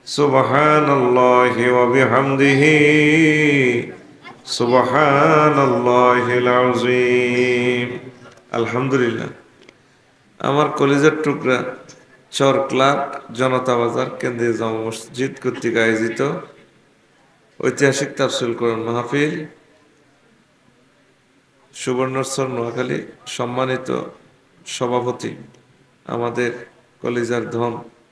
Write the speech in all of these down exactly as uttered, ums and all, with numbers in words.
সুবহানাল্লাহি ওয়া বিহামদিহি সুবহানাল্লাহিল আযীম। আলহামদুলিল্লাহ। আমার কলিজার টুকরা চর ক্লাব জনতা বাজার কেন্দ্রীয় জামে মসজিদ কর্তৃক আয়োজিত ঐতিহাসিক তাফসীর কোরআন মাহফিল সুবর্ণচর নোয়াখালী সম্মানিত সভাপতি আমাদের কলিজার ধন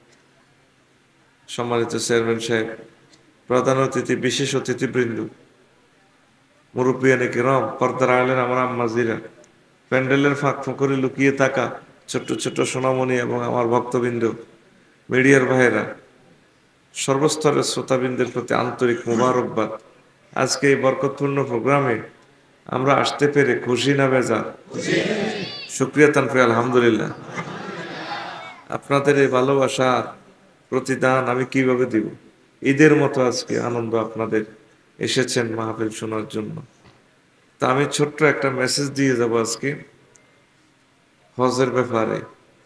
সম্মানিত চেয়ারম্যান সাহেব, প্রধান অতিথি, বিশেষ অতিথিবৃন্দ, মুরব্বিয়ানে কিরাম, পর্দার আড়ালের আমার আম্মাজিরা, প্যান্ডেলের ফাঁক ফোকরে লুকিয়ে থাকা ছোট্ট ছোট্ট সোনামণি এবং আমার ভক্তবৃন্দ, মিডিয়ার ভাইয়েরা, সর্বস্তরের শ্রোতাবৃন্দের প্রতি আন্তরিক মোবারকবাদ। আজকে এই বরকতপূর্ণ প্রোগ্রামে আমরা আসতে পেরে খুশি না বেজার? শুকরিয়া তানফি আলহামদুলিল্লাহ। আপনাদের এই ভালোবাসার প্রতিদান আমি কিভাবে দিব? ঈদের মতো আজকে আনন্দ আপনাদের এসেছেন মাহফিল শোনার জন্য। তা আমি ছোট্ট একটা মেসেজ দিয়ে যাব আজকে হজের ব্যাপারে।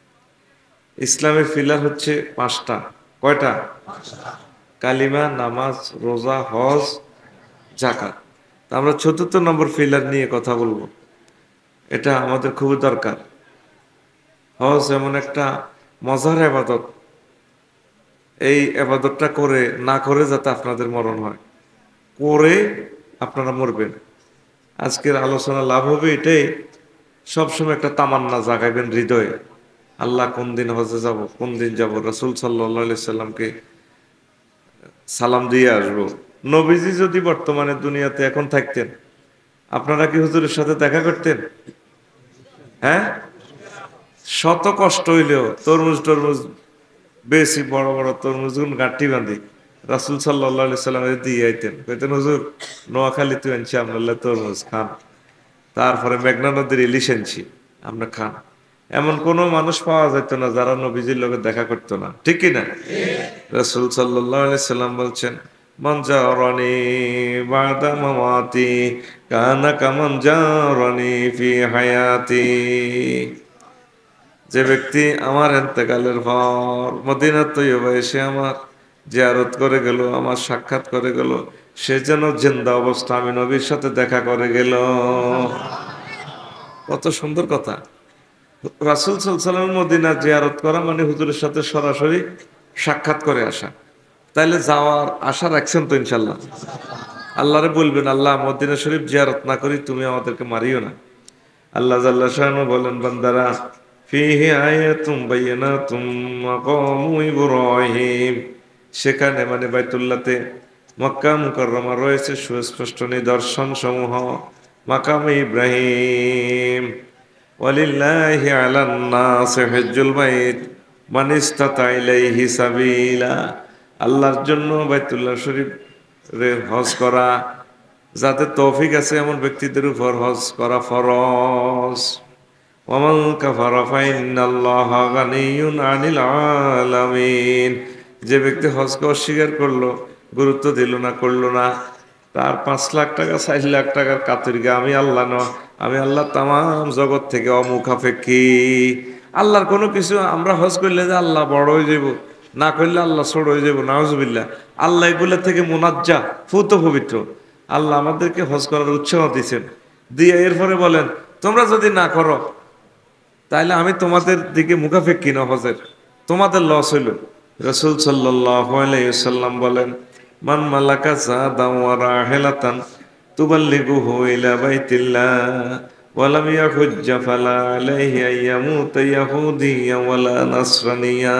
ইসলামের ফিলার হচ্ছে পাঁচটা। কয়টা? কালিমা, নামাজ, রোজা, হজ, যাকাত। তা আমরা চতুর্থ নম্বর ফিলার নিয়ে কথা বলবো। এটা আমাদের খুবই দরকার। হজ এমন একটা মজার ইবাদত, এই আবাদতটা করে না করে যাতে আপনাদের মরণ হয়, করে আপনারা মরবেন। আজকের আলোচনা লাভ হবে এটাই, সবসময় একটা তামান্না জাগাইবেন হৃদয়ে, আল্লাহ কোন দিন হজে যাব, কোন দিন যাব, রাসূল সাল্লাল্লাহু আলাইহি সাল্লামকে সালাম দিয়ে আসবো। নবীজি যদি বর্তমানে দুনিয়াতে এখন থাকতেন, আপনারা কি হুজুরের সাথে দেখা করতেন? হ্যাঁ, শত কষ্ট হইলেও তরমুজ টরমুজ বেশি বড় বড় তরমুজ গাঁটি বাঁধি রাসূল সাল্লাল্লাহু আলাইহি সাল্লামের দিয়ে আইতেন, কইতেন হুজুর নোয়াখালী তুই আনছি আপনার তরমুজ খান, তারপরে মেঘনা নদীর ইলিশ আনছি আমরা খান। এমন কোনো মানুষ পাওয়া যেত না যারা নবীজির লোকে দেখা করতো না, ঠিক কি না? রাসূল সাল্লাল্লাহু আলাইহি সাল্লাম বলছেন, মান জারানি বাদা মামাতি কানা কামান জারানি ফি হায়াতি। যে ব্যক্তি আমার ইন্তেকালের পর মদিনা তৈয়বা এসে আমার জিয়ারত করে গেল, আমার সাক্ষাৎ করে গেল, সে যেন জিন্দা অবস্থা আমি নবীর সাথে দেখা করে গেল। কত সুন্দর কথা! রাসূল সাল্লাল্লাহু আলাইহি ওয়াসাল্লাম মদিনা জিয়ারত করা মানে হুজুরের সাথে সরাসরি সাক্ষাৎ করে আসা। তাইলে যাওয়ার আশা রাখছেন তো ইনশাল্লাহ? আল্লাহরে বলবেন, আল্লাহ মদিনা শরীফ জিয়ারত না করি তুমি আমাদেরকে মারিও না। আল্লাহ জাল্লা শানু বলেন, বান্দারা ফিহি আয়াতুম বাইয়িনাতুম মাকামু ইব্রাহিম, সেখানে মানে বাইতুল্লাহতে মক্কা মুকাররমা রয়েছে সুস্পষ্ট নিদর্শন সমূহ। মাকামে ইব্রাহিম, ওয়ালিল্লাহি আলান নাসি হিজ্জুল বাইত মান ইসতাতা ইলাইহি সাবিলা, আল্লাহর জন্য বাইতুল্লাহ শরীফ রে হজ করা যাদের তৌফিক আছে এমন ব্যক্তিদের উপর হজ করা ফরজ। ওয়ামান কাফারা ফাইন্নাল্লাহা গানিয়্যুন আনিল আলামিন, যে ব্যক্তি হজকে অস্বীকার করলো, গুরুত্ব দিল না, করলো না, তার পাঁচ লাখ টাকা চার লাখ টাকার কাতরিগা আমি আল্লাহ ন, আমি আল্লাহ তামাম জগৎ থেকে অমুখাপেক্ষী। আল্লাহর কোনো কিছু আমরা হজ করলে যে আল্লাহ বড় হয়ে যাব, না করলে আল্লাহ ছোট হয়ে যাব, নাউজুবিল্লাহ। আল্লাহ এগুলো থেকে মুনাজ্জা, ফুত পবিত্র। আল্লাহ আমাদেরকে হজ করার উৎসাহ দিয়েছেন, দিয়ে এরপরে বলেন তোমরা যদি না করো তাইলে আমি তোমাদের দিকে মুখাপেক্ষী না, হজের তোমাদের লস হইল। রাসূল সাল্লাল্লাহু আলাইহি ওয়াসাল্লাম বলেন, মান মালাকা যাদান ওয়া রাহিলাতান তুবাল্লিগুহু ইলা বাইতিল্লাহ ওয়া লাম ইয়াহুজ্জা ফালা আলাইহি আইয়ামুতা ইয়াহুদিয়্যা ওয়ালা নাসরানিয়্যা।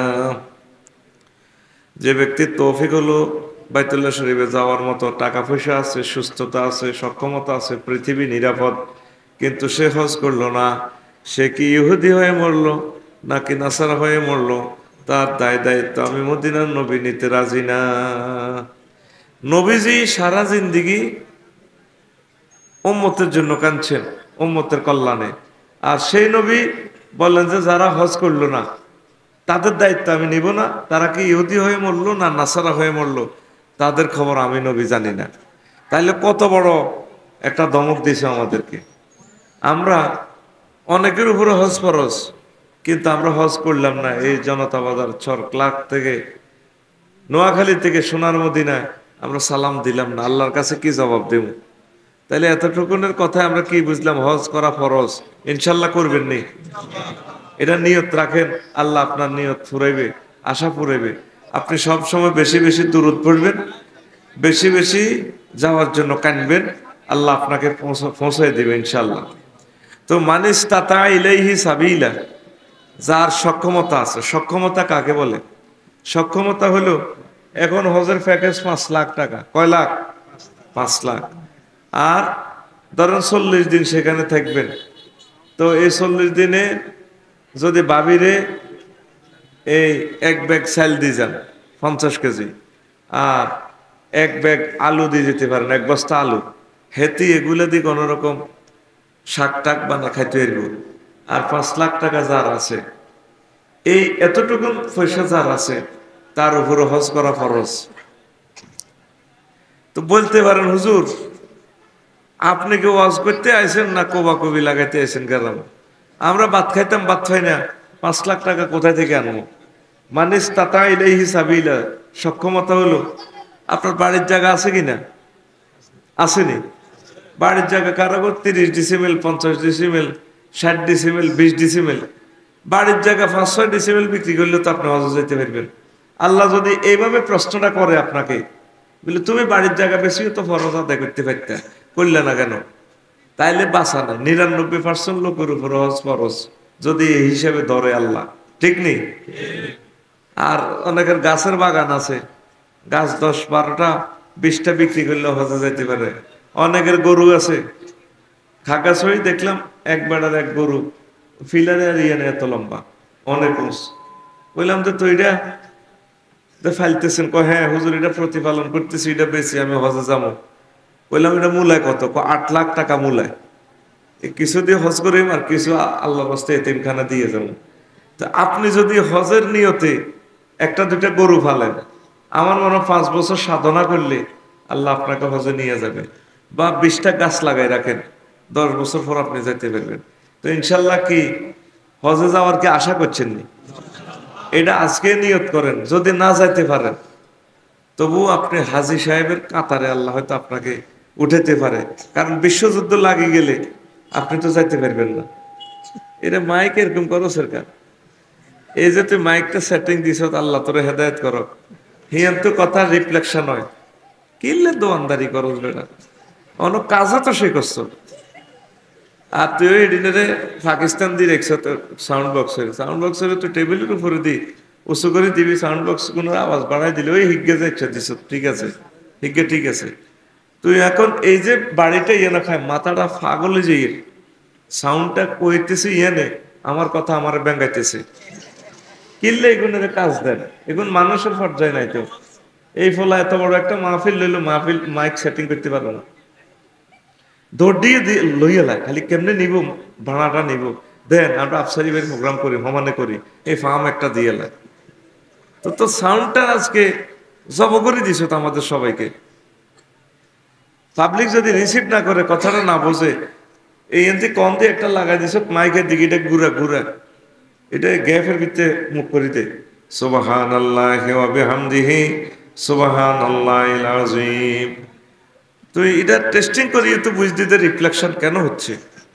যে ব্যক্তির তৌফিক হলো বাইতুল্লাহ শরীফে যাওয়ার মতো টাকা পয়সা আছে, সুস্থতা আছে, সক্ষমতা আছে, পৃথিবী নিরাপদ, কিন্তু সে হজ করলো না, সে কি ইহুদি হয়ে মরলো নাকি নাসারা হয়ে মরলো, তার দায় দায়িত্ব আমি মদিনার নবী নিতে রাজি না। নবীজি সারা জিন্দিগি উম্মতের জন্য কাঁদছেন, উম্মতের কল্যাণে, আর সেই নবী বললেন যে যারা হজ করলো না তাদের দায়িত্ব আমি নিব না, তারা কি ইহুদি হয়ে মরলো না নাসারা হয়ে মরলো তাদের খবর আমি নবী জানি না। তাইলে কত বড় একটা ধমক দিয়েছে আমাদেরকে। আমরা অনেকের উপরে হজ ফরজ, কিন্তু আমরা হজ করলাম না। এই জনতা বাজার চর ক্লাক থেকে নোয়াখালী থেকে সোনার মদিনায় আমরা সালাম দিলাম না, আল্লাহর কাছে কি জবাব দেব? তাইলে এতটুকুনের কথা আমরা কি বুঝলাম? হজ করা ফরজ, ইনশাল্লাহ করবেন নি? এটা নিয়ত রাখেন, আল্লাহ আপনার নিয়ত ফুরাইবে, আশা ফুরাইবে। আপনি সব সময় বেশি বেশি দুরূদ পড়বেন, বেশি বেশি যাওয়ার জন্য কানবেন, আল্লাহ আপনাকে পৌঁছায় দেবে ইনশাল্লাহ। তো মানিস তাতা ইলাইহি সাবিলা, যার সক্ষমতা আছে। সক্ষমতা কাকে বলে? সক্ষমতা হলো, এখন হজের প্যাকেজ পাঁচ লাখ টাকা। কয় লাখ? পাঁচ লাখ। আর ধরেন চল্লিশ দিন সেখানে থাকবেন, তো এই চল্লিশ দিনে যদি বাবিরে এই এক ব্যাগ চাল দিয়ে যান পঞ্চাশ কেজি, আর এক ব্যাগ আলু দিয়ে যেতে পারেন, এক বস্তা আলু, হেতি এগুলো দিয়ে কোনো রকম শাক টাক বানা খাইতে এরব। আর পাঁচ লাখ টাকা যার আছে, এই এতটুকু পয়সা যার আছে, তার উপরে হজ করা ফরজ। তো বলতে পারেন, হুজুর আপনি কি ওয়াজ করতে আইছেন না কোবা কবি লাগাইতে আইছেন? কেন? আমরা ভাত খাইতাম, ভাত খাই না, পাঁচ লাখ টাকা কোথায় থেকে আনবো? মানিস তাতা ইলাইহি সাবিলা, সক্ষমতা হলো আপনার বাড়ির জায়গা আছে কিনা? আসেনি? বাড়ির জায়গা কারাগর তিরিশ ডিসিমেল, পঞ্চাশ ডিসিমেল, ষাট ডিসিমেল, বিশ ডিসিমেল, বাড়ির জায়গা পাঁচ ছয় ডিসিমেল বিক্রি করলে তো আপনি হজ যেতে পারবেন। আল্লাহ যদি এইভাবে প্রশ্নটা করে আপনাকে, বলে তুমি বাড়ির জায়গা বেশি তো ফরজ আদায় করতে পারতে, করলে না কেন? তাইলে বাঁচা নাই। নিরানব্বই পার্সেন্ট লোকের উপর হজ ফরজ, যদি এই হিসেবে ধরে আল্লাহ, ঠিক নেই? আর অনেকের গাছের বাগান আছে, গাছ দশ বারোটা বিশটা বিক্রি করলে হজে যেতে পারে। অনেকের গরু আছে, খাগাছড়ি দেখলাম এক বেড়ার এক গরু, ফিলারে আর ইয়ে এত লম্বা, অনেক উঁচ। বললাম যে তো এটা ফাইলতেছেন? ক হ্যাঁ হুজুর, এটা প্রতিপালন করতেছি, এটা বেশি আমি হজে যাবো। বললাম এটা মূলায় কত? ক আট লাখ টাকা মূলায়। কিছু দিয়ে হজ করিম আর কিছু আল্লাহ বাস্তে এতিমখানা দিয়ে যাবো। তো আপনি যদি হজের নিয়তে একটা দুইটা গরু ফালেন, আমার মনে হয় পাঁচ বছর সাধনা করলে আল্লাহ আপনাকে হজে নিয়ে যাবে। বা বিশটা গাছ লাগাই রাখেন, দশ বছর পর আপনি যেতে পারবেন। তো ইনশাল্লাহ কি হজে যাওয়ার কি আশা করছেন নি? এটা আজকে নিয়ত করেন। যদি না যাইতে পারেন, তবু আপনি হাজী সাহেবের কাতারে আল্লাহ হয়তো আপনাকে উঠাতে পারে। কারণ বিশ্বযুদ্ধ লাগে গেলে আপনি তো যাইতে পারবেন না। এটা মাইক এরকম করো সরকার, এই যে তুই মাইকটা সেটিং দিছ, আল্লাহ তোরে হেদায়ত করো। হিয়ান তো কথা রিফ্লেকশন হয়, কিনলে দোয়ানদারি করো বেটা, অনেক কাজও তো সে করছো। আর তুই ওই ডিনারে পাকিস্তান দিয়ে রেখছ সাউন্ড বক্সের, সাউন্ড বক্সের তুই টেবিলের উপরে দি উঁচু করে দিবি, সাউন্ড বক্স কোনো আওয়াজ বাড়াই দিলে ওই হিগ্গে যাচ্ছে দিছ, ঠিক আছে হিগ্গে ঠিক আছে। তুই এখন এই যে বাড়িটা ইয়ে না খায়, মাথাটা ফাগলে যে সাউন্ডটা কইতেছে ইয়ে নে, আমার কথা আমার ব্যাঙ্গাইতেছে, কিনলে এগুনের কাজ দেন। এখন মানুষের পর্যায়ে নাই তো। এই ফলে এত বড় একটা মাহফিল লইলো, মাহফিল মাইক সেটিং করতে পারবো না, দৌড় দিয়ে লইয়া লাই, খালি কেমনে নিব, ভাড়াটা নিব, দেন আমরা আফসারি বাড়ি প্রোগ্রাম করি, হমানে করি, এই ফার্ম একটা দিয়ে লাই। তো তো সাউন্ডটা আজকে জব করে দিছ তো আমাদের সবাইকে। পাবলিক যদি রিসিভ না করে, কথাটা না বোঝে, এই এনতে কম দিয়ে একটা লাগাই দিছ মাইকের দিকে, এটা ঘুরা ঘুরা, এটা গ্যাপের ভিতরে মুখ করিতে সুবহানাল্লাহি ওয়া বিহামদিহি সুবহানাল্লাহিল আযীম। তুই এটা টেস্টিং করিয়ে তো বুঝতে দে রিফ্লেকশন কেন হচ্ছে।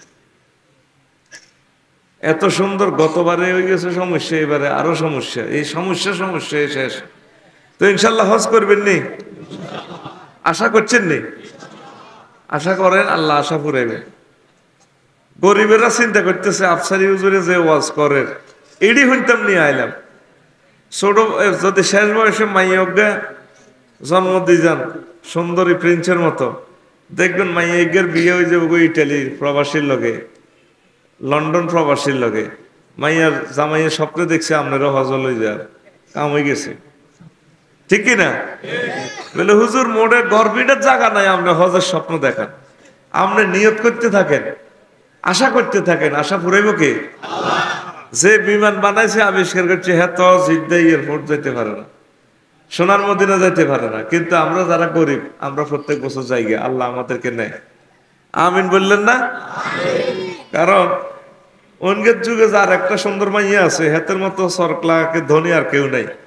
এত সুন্দর, গতবারে হয়ে গেছে সমস্যা, এবারে আরো সমস্যা, এই সমস্যা সমস্যা শেষ। তো ইনশাল্লাহ হজ করবেন নি? আশা করছেন নি? আশা করেন, আল্লাহ আশা পুরাইবে। গরিবেরা চিন্তা করতেছে আফসারি হুজুরে যে ওয়াজ করে, এডি হইতাম নিয়ে আইলাম। ছোট যদি শেষ বয়সে মাইয়জ্ঞা জন্ম দিয়ে যান সুন্দরী প্রিন্সের মতো, দেখবেন মাইয়জ্ঞের বিয়ে হয়ে যাবে ইটালির প্রবাসীর লগে, লন্ডন প্রবাসীর লগে। মাইয়ার জামাইয়ের স্বপ্নে দেখছে আপনারা হজ লই যান, কাম হয়ে গেছে, ঠিক কিনা? বলে হুজুর মোড়ে গর্বিটার জায়গা নাই, আপনি হজের স্বপ্ন দেখান। আপনি নিয়ত করতে থাকেন, আশা করতে থাকেন, আশা ফুরাইব কে? যে বিমান বানাইছে, আবিষ্কার করছে, হ্যাঁ তো জিদ্দা এয়ারপোর্ট যেতে পারে না, সোনার মদিনা যেতে পারে না, কিন্তু আমরা যারা গরিব আমরা প্রত্যেক বছর যাই গে, আল্লাহ আমাদেরকে নেয়। আমিন বললেন না? কারণ অন্যের যুগে যার একটা সুন্দর মাইয়া আছে, হাতের মতো সরকলাকে ধনী আর কেউ নাই।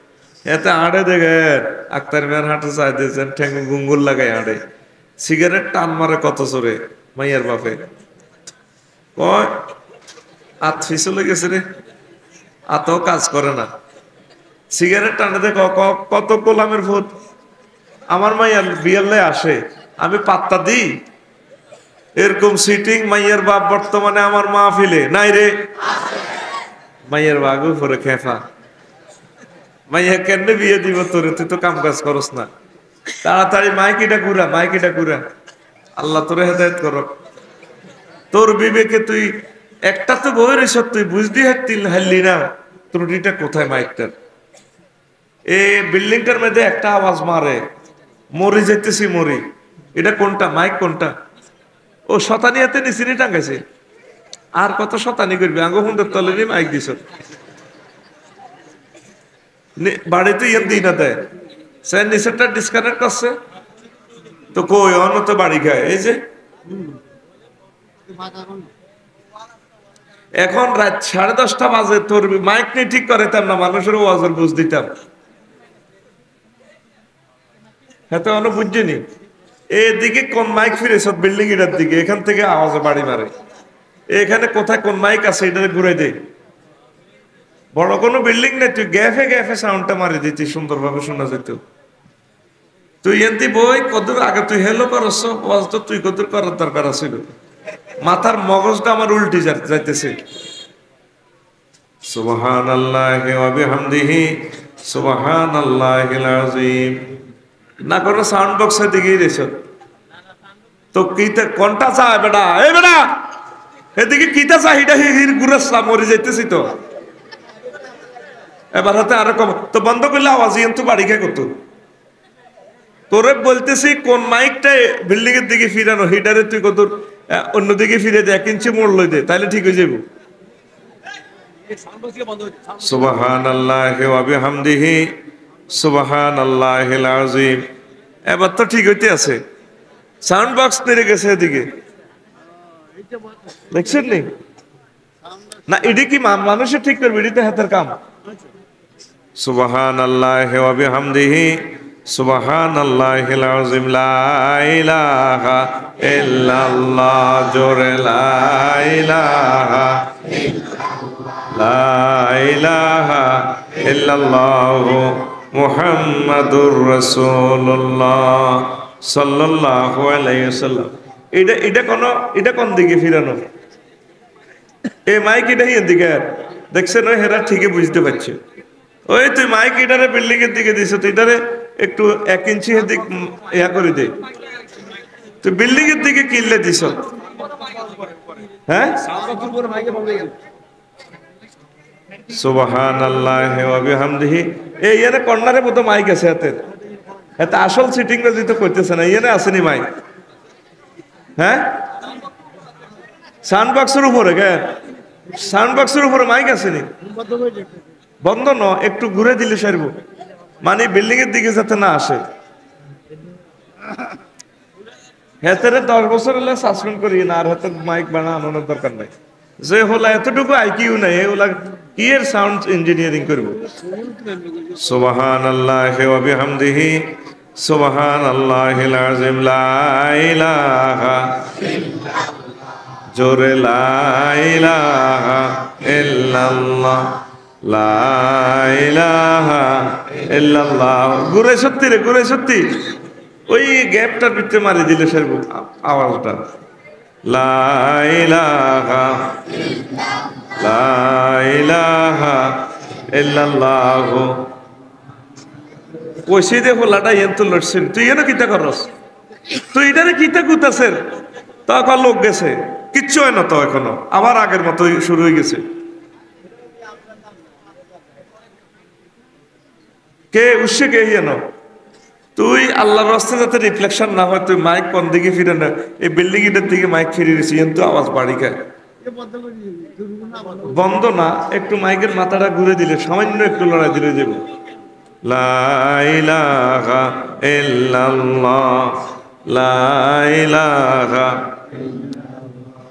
এতে আড়ে দেখেন আক্তার মেয়ের হাঁটে চাই দিয়েছেন ঠেঙ্গ গুঙ্গুল লাগাই আড়ে সিগারেট টান মারে কত চোরে মাইয়ার বাপে কয় আত ফিসলে গেছে রে আতও কাজ করে না সিগারেট টানে দেখ কত গোলামের ভূত আমার মাইয়ার বিয়ালে আসে আমি পাত্তা দিই এরকম সিটিং মাইয়ার বাপ বর্তমানে আমার মা ফিলে নাই রে মাইয়ার বাগু পরে খেফা মাইয়া কেন বিয়ে দিব তোরে তুই তো কাম কাজ করস না তাড়াতাড়ি মাইকিটা ঘুরা মাইকিটা ঘুরা আল্লাহ তোরে হেদায়েত করক তোর বিবেকে তুই একটা তো বইয়ের এসব তুই বুঝদি হারতিল হারলি না ত্রুটিটা কোথায় মাইকটার এই বিল্ডিংটার মধ্যে একটা আওয়াজ মারে মরি যেতেছি মরি এটা কোনটা মাইক কোনটা ও শতানিয়াতে নিচিনি টাঙ্গাইছে আর কত শতানি করবি আঙ্গ হুন্ডের তলে নিয়ে মাইক দিছ বাড়িতে ইয়ে দিই না দেয় সে নিচেরটা ডিসকানেক্ট করছে তো কই অন্য তো বাড়ি খায় এই যে এখন রাত সাড়ে দশটা বাজে তোর মাইক নিয়ে ঠিক করে না মানুষের ওয়াজের বুঝ দিতাম হ্যাঁ তো অন্য বুঝছিনি এদিকে কোন মাইক ফিরে সব বিল্ডিং এটার দিকে এখান থেকে আওয়াজে বাড়ি মারে এখানে কোথায় কোন মাইক আছে এটা ঘুরে দে বড় কোনো বিল্ডিং নেই তুই গ্যাফে গ্যাফে সাউন্ডটা মারি দিতি সুন্দরভাবে শোনা যেত তুই এনতি বই কদূর আগে তুই হেলো করছ ওয়াজ তো তুই কদূর করার দরকার আছিল মাথার মগজটা আমার উল্টি যাইতেছে সুবহানাল্লাহি ওয়া বিহামদিহি সুবহানাল্লাহিল আযীম না কোনো সাউন্ড বক্সের দিকেই রেছ তো কিতা কোনটা চায় বেটা এই বেটা এদিকে কিতা চাই এটা হির গুরাসলা মরে যাইতেছি তো এবার হাতে আরো কম তো বন্ধ করলে আওয়াজ তো বাড়ি খেয়ে কত তোরে বলতেছি কোন মাইকটা বিল্ডিং এর দিকে ফিরানো হিটারে তুই কত অন্যদিকে ফিরে দে এক ইঞ্চি মোড় লই দে তাহলে ঠিক হয়ে যাবো সুবহানাল্লাহি ওয়া বিহামদিহি সুবহানাল্লাহিল আযীম এবার তো ঠিক হইতে আছে সাউন্ড বক্স নেড়ে গেছে এদিকে দেখছেন নি না এডি কি মানুষে ঠিক করবে এডিতে হাতের কাম সুবহানাল্লাহি ওয়া বিহামদিহি সুবহানাল্লাহিল আযীম লা ইলাহা ইল্লাল্লাহ জোরে লা ইলাহা লা ইলাহা ইল্লাল্লাহু মুহাম্মাদুর রাসূলুল্লাহ সাল্লাল্লাহু আলাইহি ওয়াসাল্লাম এটা এটা কোন এটা কোন দিকে ফিরানো এই মাইক এটা হিন দিকে দেখছেন ওই হেরা ঠিকই বুঝতে পারছে ওই তুই মাইক এটারে বিল্ডিং এর দিকে দিছ তুই এটারে একটু এক ইঞ্চি দিক ইয়া করে দে তুই বিল্ডিং এর দিকে কিনলে দিছ হ্যাঁ সুবহানাল্লাহি ওয়া বিহামদিহি এই ইয়ারে কর্নারে মতো মাইক আছে হাতে এত আসল সিটিং রে দিতে কইতেছে না ইয়ারে আসেনি মাইক হ্যাঁ সাউন্ড বক্সের উপরে কে সাউন্ড বক্সের উপরে মাইক আসেনি বন্ধ ন একটু ঘুরে দিলে সারব মানে বিল্ডিং এর দিকে যাতে না আসে হেতেরে দশ বছর হলে সাসপেন্ড করি না আর হাতে মাইক বানানোর দরকার নাই যে হলা এতটুকু আইকিউ নাই ওলা কি এর সাউন্ড ইঞ্জিনিয়ারিং করব সুবহানাল্লাহি ওয়া বিহামদিহি সুবহানাল্লাহিল আযীম লা ইলাহা ইল্লাল্লাহ জোরে লা ইলাহা ইল্লাল্লাহ লা ইলাহা ইল্লাল্লাহ গুরে সত্যি রে গুরে সত্যি ওই গ্যাপটার ভিতরে মারি দিলে সারব আওয়াজটা লা ইলাহা লা ইলাহা ইল্লাল্লাহ কইছি দে হোলাটা এত লড়ছেন তুই এনে কিতা করস তুই এটারে কিতা গুতাছেন তখন লোক গেছে কিচ্ছু হয় না তো এখনো আবার আগের মতো শুরু হয়ে গেছে কে উৎসে কে যেন তুই আল্লাহর রাস্তায় যাতে রিফ্লেকশন না হয় তুই মাইক কোন দিকে ফিরে না এই বিল্ডিং এটার দিকে মাইক ফিরে গেছি কিন্তু আওয়াজ বাড়ি খায় বন্ধ না একটু মাইকের মাথাটা ঘুরে দিলে সামান্য একটু লড়াই দিলে যাব লা ইলাহা ইল্লাল্লাহ লা ইলাহা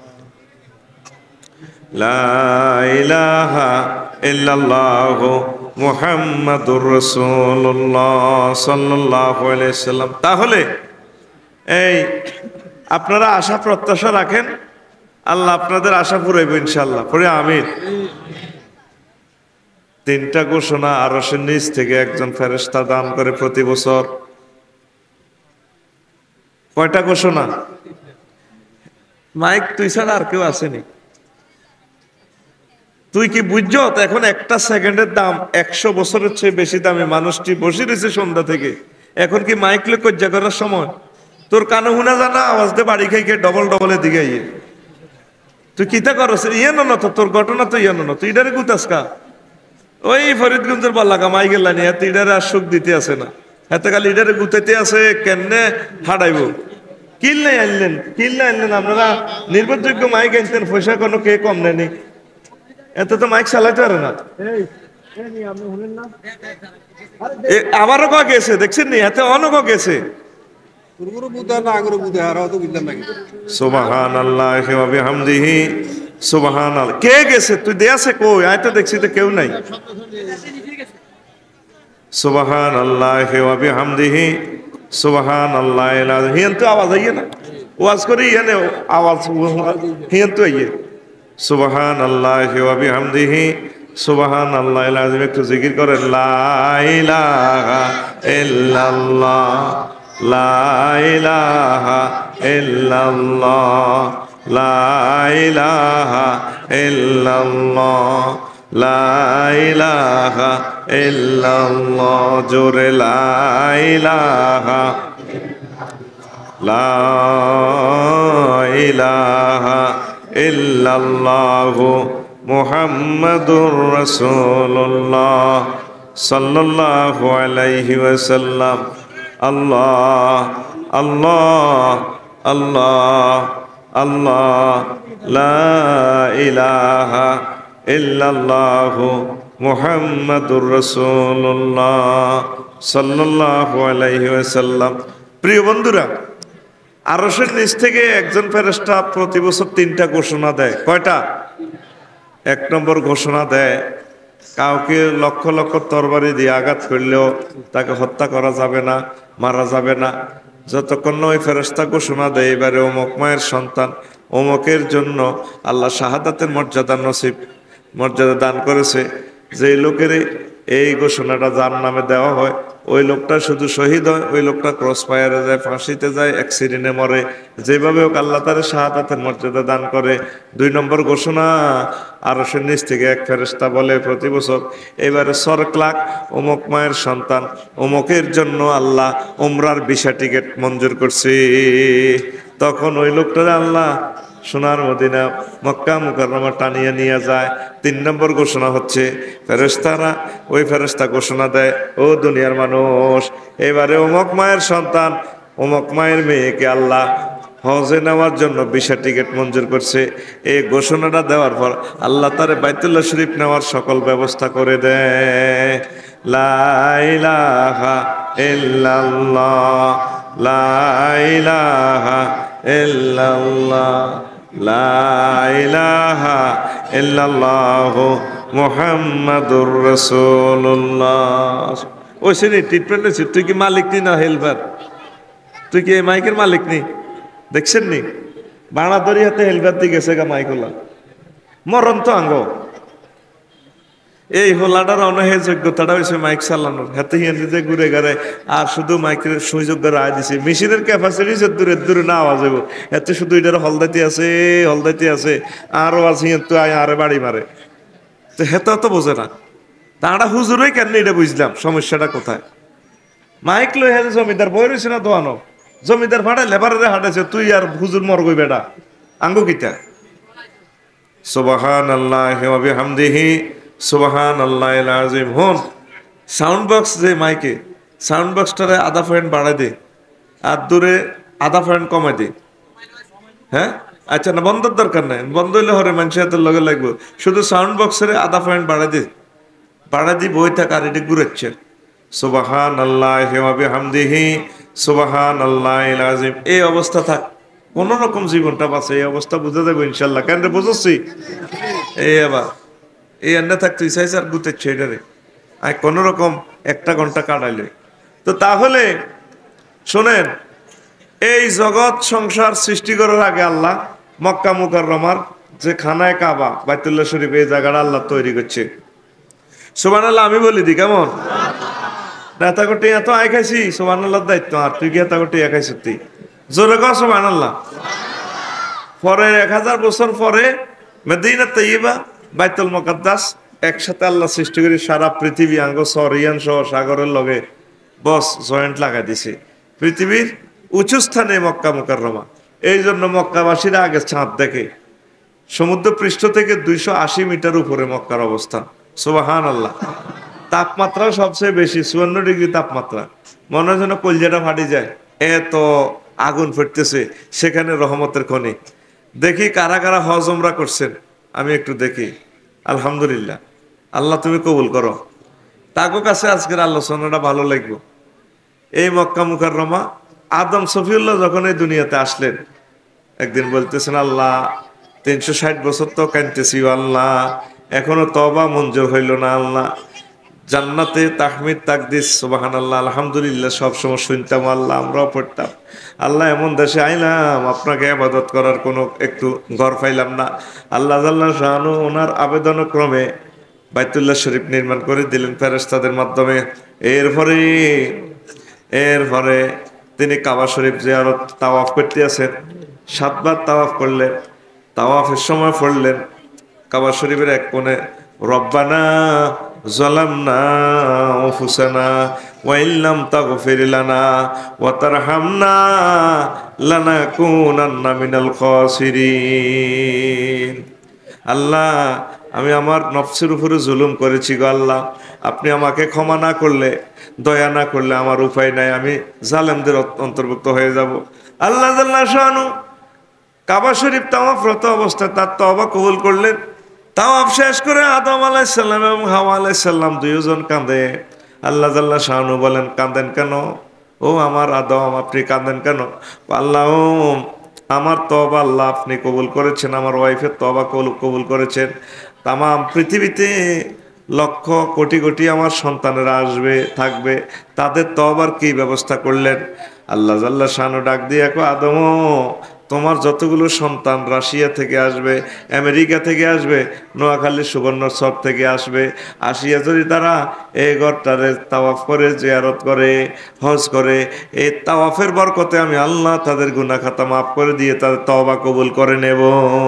লা ইলাহা ইল্লাল্লাহ মুহাম্মাদুর রাসূলুল্লাহ সাল্লাল্লাহু আলাইহি সাল্লাম। তাহলে এই আপনারা আশা প্রত্যাশা রাখেন, আল্লাহ আপনাদের আশা পুরাইব ইনশাআল্লাহ। পড়ে আমিন। তিনটা ঘোষণা আরশের নিচ থেকে একজন ফেরেশতা দান করে প্রতি বছর। কয়টা ঘোষণা? মাইক তুই ছাড়া আর কেউ আসেনি? তুই কি বুঝছ এখন একটা সেকেন্ডের দাম একশো বছরের চেয়ে বেশি দামে? মানুষটি বসে রয়েছে সন্ধ্যা থেকে, এখন কি মাইক লোক কজ্জা করার সময়? তোর কানে শুনা জানা আওয়াজ দে বাড়ি খাই খেয়ে ডবল ডবলের দিকে ইয়ে তুই কিতা করছ? ইয়ে না তো তোর ঘটনা তো ইয়ে না, তুই ইডারে গুতাস কা? ওই ফরিদগঞ্জের বাল্লাকা মাই গেলানি, এত ইডারে আর সুখ দিতে আসে না, এত খালি ইডারে গুতাইতে আছে। কেমনে হাডাইব? কিল নাই আনলেন, কিল নাই আনলেন। আপনারা নির্ভরযোগ্য মাইক আনতেন, পয়সা কোনো কে কম নেনি, এত তো মাইক চালাইতে পারে না। আমারও ক গেছে দেখছেন নি, এত অনক গেছে। সুবহানাল্লাহি ওয়া বিহামদিহি সুবহানাল্লাহ। কে গেছে? তুই দে আছে কই? আয় তো দেখছি তো কেউ নাই। সুবহানাল্লাহি ওয়া বিহামদিহি সুবহানাল্লাহিল আযীম। হিয়ান তো আওয়াজ আইয়ে না, ওয়াজ করি এনে আওয়াজ হিয়ান তো আইয়ে। সুবহানাল্লাহি ওয়া বিহামদিহি সুবহানাল্লাহিল আযীম। একটু জিকির করেন, লা ইলাহা ইল্লাল্লাহ, লা ইলাহা ইল্লাল্লাহ, লা ইলাহা ইল্লাল্লাহ, লা ইলাহা ইল্লাল্লাহ। জোরে লা ইলাহা, লা ইলাহা ইল্লাল্লাহু মুহাম্মাদুর রাসূলুল্লাহ সাল্লাল্লাহু আলাইহি ওয়াসাল্লাম। আল্লাহ আল্লাহ আল্লাহ আল্লাহ, লা ইলাহা ইল্লাল্লাহু মুহাম্মাদুর রাসূলুল্লাহ সাল্লাল্লাহু আলাইহি ওয়াসাল্লাম। প্রিয় বন্ধুরা, আরশের নিচ থেকে একজন ফেরেশতা প্রতি বছর তিনটা ঘোষণা দেয়। কয়টা? এক নম্বর ঘোষণা দেয়, কাউকে লক্ষ লক্ষ তরবারি দিয়ে আঘাত করলেও তাকে হত্যা করা যাবে না, মারা যাবে না, যতক্ষণ না ওই ফেরেশতা ঘোষণা দেয় এবারে অমুক মায়ের সন্তান অমুকের জন্য আল্লাহ শাহাদাতের মর্যাদা নসিব মর্যাদা দান করেছে। যে লোকের এই ঘোষণাটা যার নামে দেওয়া হয়, ওই লোকটা শুধু শহীদ হয়, ওই লোকটা ক্রস ফায়ারে যায়, ফাঁসিতে যায়, অ্যাক্সিডেন্টে মরে, যেভাবে হোক আল্লাহ তার শাহাদাতের মর্যাদা দান করে। দুই নম্বর ঘোষণা, আরশের নিচ থেকে এক ফেরেশতা বলে প্রতি বছর, এবারে ছয় লাখ অমুক মায়ের সন্তান অমুকের জন্য আল্লাহ উমরার ভিসা টিকিট মঞ্জুর করছে। তখন ওই লোকটা আল্লাহ সোনার মদিনা মক্কা মুকাররমা টানিয়ে নিয়ে যায়। তিন নম্বর ঘোষণা হচ্ছে, ফেরেশতারা ওই ফেরেশতা ঘোষণা দেয়, ও দুনিয়ার মানুষ, এবারে অমুক মায়ের সন্তান অমুক মায়ের মেয়েকে আল্লাহ হজে নেওয়ার জন্য ভিসা টিকিট মঞ্জুর করছে। এই ঘোষণাটা দেওয়ার পর আল্লাহ তারে বাইতুল্লাহ শরীফ নেওয়ার সকল ব্যবস্থা করে দেয়। লা ইলাহা ইল্লাল্লাহ, লা ইলাহা ইল্লাল্লাহ, লা ইলাহা ইল্লাল্লাহু মুহাম্মাদুর রাসূলুল্লাহ। ওই শ্রেণী ট্রিটমেন্ট হয়েছে। তুই কি মালিক নি না হেলপার? তুই কি এই মাইকের মালিক নি? দেখছেন নি বাংলা দরি হাতে হেলপার দিয়ে গেছে গা মাইকলা মরণ তো আঙ্গ। এই হোলাটার অনহে যোগ্যতাটা হয়েছে মাইক চালানোর, হাতে হিয়ান দিতে ঘুরে গাড়ে আর শুধু মাইকের সুযোগ রায় দিছে। মেশিনের ক্যাপাসিটি যে দূরে দূরে না আওয়াজ হইব, এতে শুধু এটার হলদাইতে আছে হলদাইতে আছে আর আওয়াজ হিয়ান তো আয় আরে বাড়ি মারে। তো হেতা তো বোঝে না, তাঁরা হুজুরই কেন এটা বুঝলাম সমস্যাটা কোথায়। মাইক লই হেছে জমিদার বই রয়েছে না দোয়ানো, জমিদার ভাড়া লেবারে হাঁটাইছে, তুই আর হুজুর মরগই বেটা আঙ্গু কিতা। সুবহানাল্লাহি ওয়া বিহামদিহি সুবহানাল্লাহিল আযীম। হন সাউন্ড বক্স যে মাইকে, সাউন্ড বক্সটারে আধা পয়েন্ট বাড়াই দে আর দূরে আধা পয়েন্ট কমাই দে। হ্যাঁ আচ্ছা, না বন্ধর দরকার নাই, বন্ধ হইলে হরে মানুষের হাতের লগে লাগবে, শুধু সাউন্ড বক্সের আধা পয়েন্ট বাড়াই দে, বাড়াই দি বই থাক আর এটি ঘুরেচ্ছে। সুবহানাল্লাহি ওয়া বিহামদিহি সুবহানাল্লাহিল আযীম। এই অবস্থা থাক, কোন রকম জীবনটা বাঁচে, এই অবস্থা বুঝে যাবো ইনশাল্লাহ। কেন রে বুঝছি? এই আবার এই এনে থাক তুই চাইছ আর গুতেছে এটারে আর কোনো রকম একটা ঘন্টা কাটাইলে। তো তাহলে শোনেন, এই জগৎ সংসার সৃষ্টি করার আগে আল্লাহ মক্কা মুকাররমার যে খানায় কাবা বাইতুল্লাহ শরীফ এই জায়গাটা আল্লাহ তৈরি করছে। সুবহানাল্লাহ আমি বলি দি কেমন? নেতা কোটি এত আয় খাইছি, সুবহানাল্লাহর দায়িত্ব। আর তুই কি এত কোটি খাইছ? তুই জোরে কর সুবহানাল্লাহ। পরে এক হাজার বছর পরে মদিনা তৈয়বা বাইতুল মুকাদ্দাস একসাথে আল্লাহ সৃষ্টি করে সারা পৃথিবী আঙ্গ সরিয়ান সহ সাগরের লগে বস জয়েন্ট লাগাই দিছে। পৃথিবীর উঁচু স্থানে মক্কা মুকাররমা। এই জন্য মক্কাবাসীরা আগে চাঁদ দেখে। সমুদ্র পৃষ্ঠ থেকে দুইশো আশি মিটার উপরে মক্কার অবস্থান। সুবহানাল্লাহ। তাপমাত্রা সবচেয়ে বেশি, চুয়ান্ন ডিগ্রি তাপমাত্রা। মনে হয় যেন কলজাটা ফাটি যায়, এত আগুন ফুটতেছে। সেখানে রহমতের খনি। দেখি কারা কারা হজ উমরা করছেন, আমি একটু দেখি। আলহামদুলিল্লাহ, আল্লাহ তুমি কবুল করো। তাকে কাছে আজকের আলোচনাটা ভালো লাগলো। এই মক্কা মুকাররমা আদম সফিউল্লাহ যখন এই দুনিয়াতে আসলেন, একদিন বলতেছেন আল্লাহ তিনশো ষাট বছর তো কানতেছি আল্লাহ, এখনো তওবা মঞ্জুর হইল না আল্লাহ। জান্নাতে তাহমিদ তাকদিস সুবহানাল্লাহ আলহামদুলিল্লাহ সবসময় শুনতাম আল্লাহ, আমরাও পড়তাম। আল্লাহ এমন দেশে আইলাম আপনাকে ইবাদত করার কোনো একটু ঘর পাইলাম না। আল্লাহ জাল্লা শানু ওনার আবেদন ক্রমে বাইতুল্লাহ শরীফ নির্মাণ করে দিলেন ফেরেশতাদের মাধ্যমে। এরপরে এরপরে তিনি কাবা শরীফ জিয়ারত তাওয়াফ করতে আছেন। সাতবার তাওয়াফ করলেন। তাওয়াফের সময় পড়লেন কাবা শরীফের এক কোণে রব্বানা যালামনা আনফুসানা ওয়া ইল্লাম তাগফির লানা ওয়া তারহামনা লানাকুনান্না মিনাল খাসিরিন। আল্লাহ আমি আমার নফসের উপরে জুলুম করেছি গো আল্লাহ, আপনি আমাকে ক্ষমা না করলে, দয়া না করলে আমার উপায় নাই, আমি জালেমদের অন্তর্ভুক্ত হয়ে যাব। আল্লাহ জাল্লা শানু কাবা শরীফ তাওয়াফরত অবস্থায় তার তওবা কবুল করলেন। তাওয়াফ শেষ করে আদম আলাইহিস সালাম এবং হাওয়া আলাইহিস সালাম দুইজন কাঁদে। আল্লাহ জাল্লা শানু বলেন কাঁদেন কেন? ও আমার আদম আপনি কাঁদেন কেন? আল্লাহ আমার তওবা আল্লাহ আপনি কবুল করেছেন, আমার ওয়াইফের তওবা কবুল করেছেন। তামাম পৃথিবীতে লক্ষ কোটি কোটি আমার সন্তানেরা আসবে থাকবে, তাদের তওবার কি ব্যবস্থা করলেন? আল্লাহ জাল্লা শানু ডাক দিয়ে কো আদম তোমার যতগুলো সন্তান রাশিয়া থেকে আসবে, আমেরিকা থেকে আসবে, নোয়াখালী সুবর্ণচর থেকে আসবে, আসিয়া যদি তারা এই ঘরটারে তাওয়াফ করে জিয়ারত করে হজ করে, এই তাওয়াফের বরকতে আমি আল্লাহ তাদের গুনাহ খাতা মাফ করে দিয়ে তাদের তওবা কবুল করে নেব।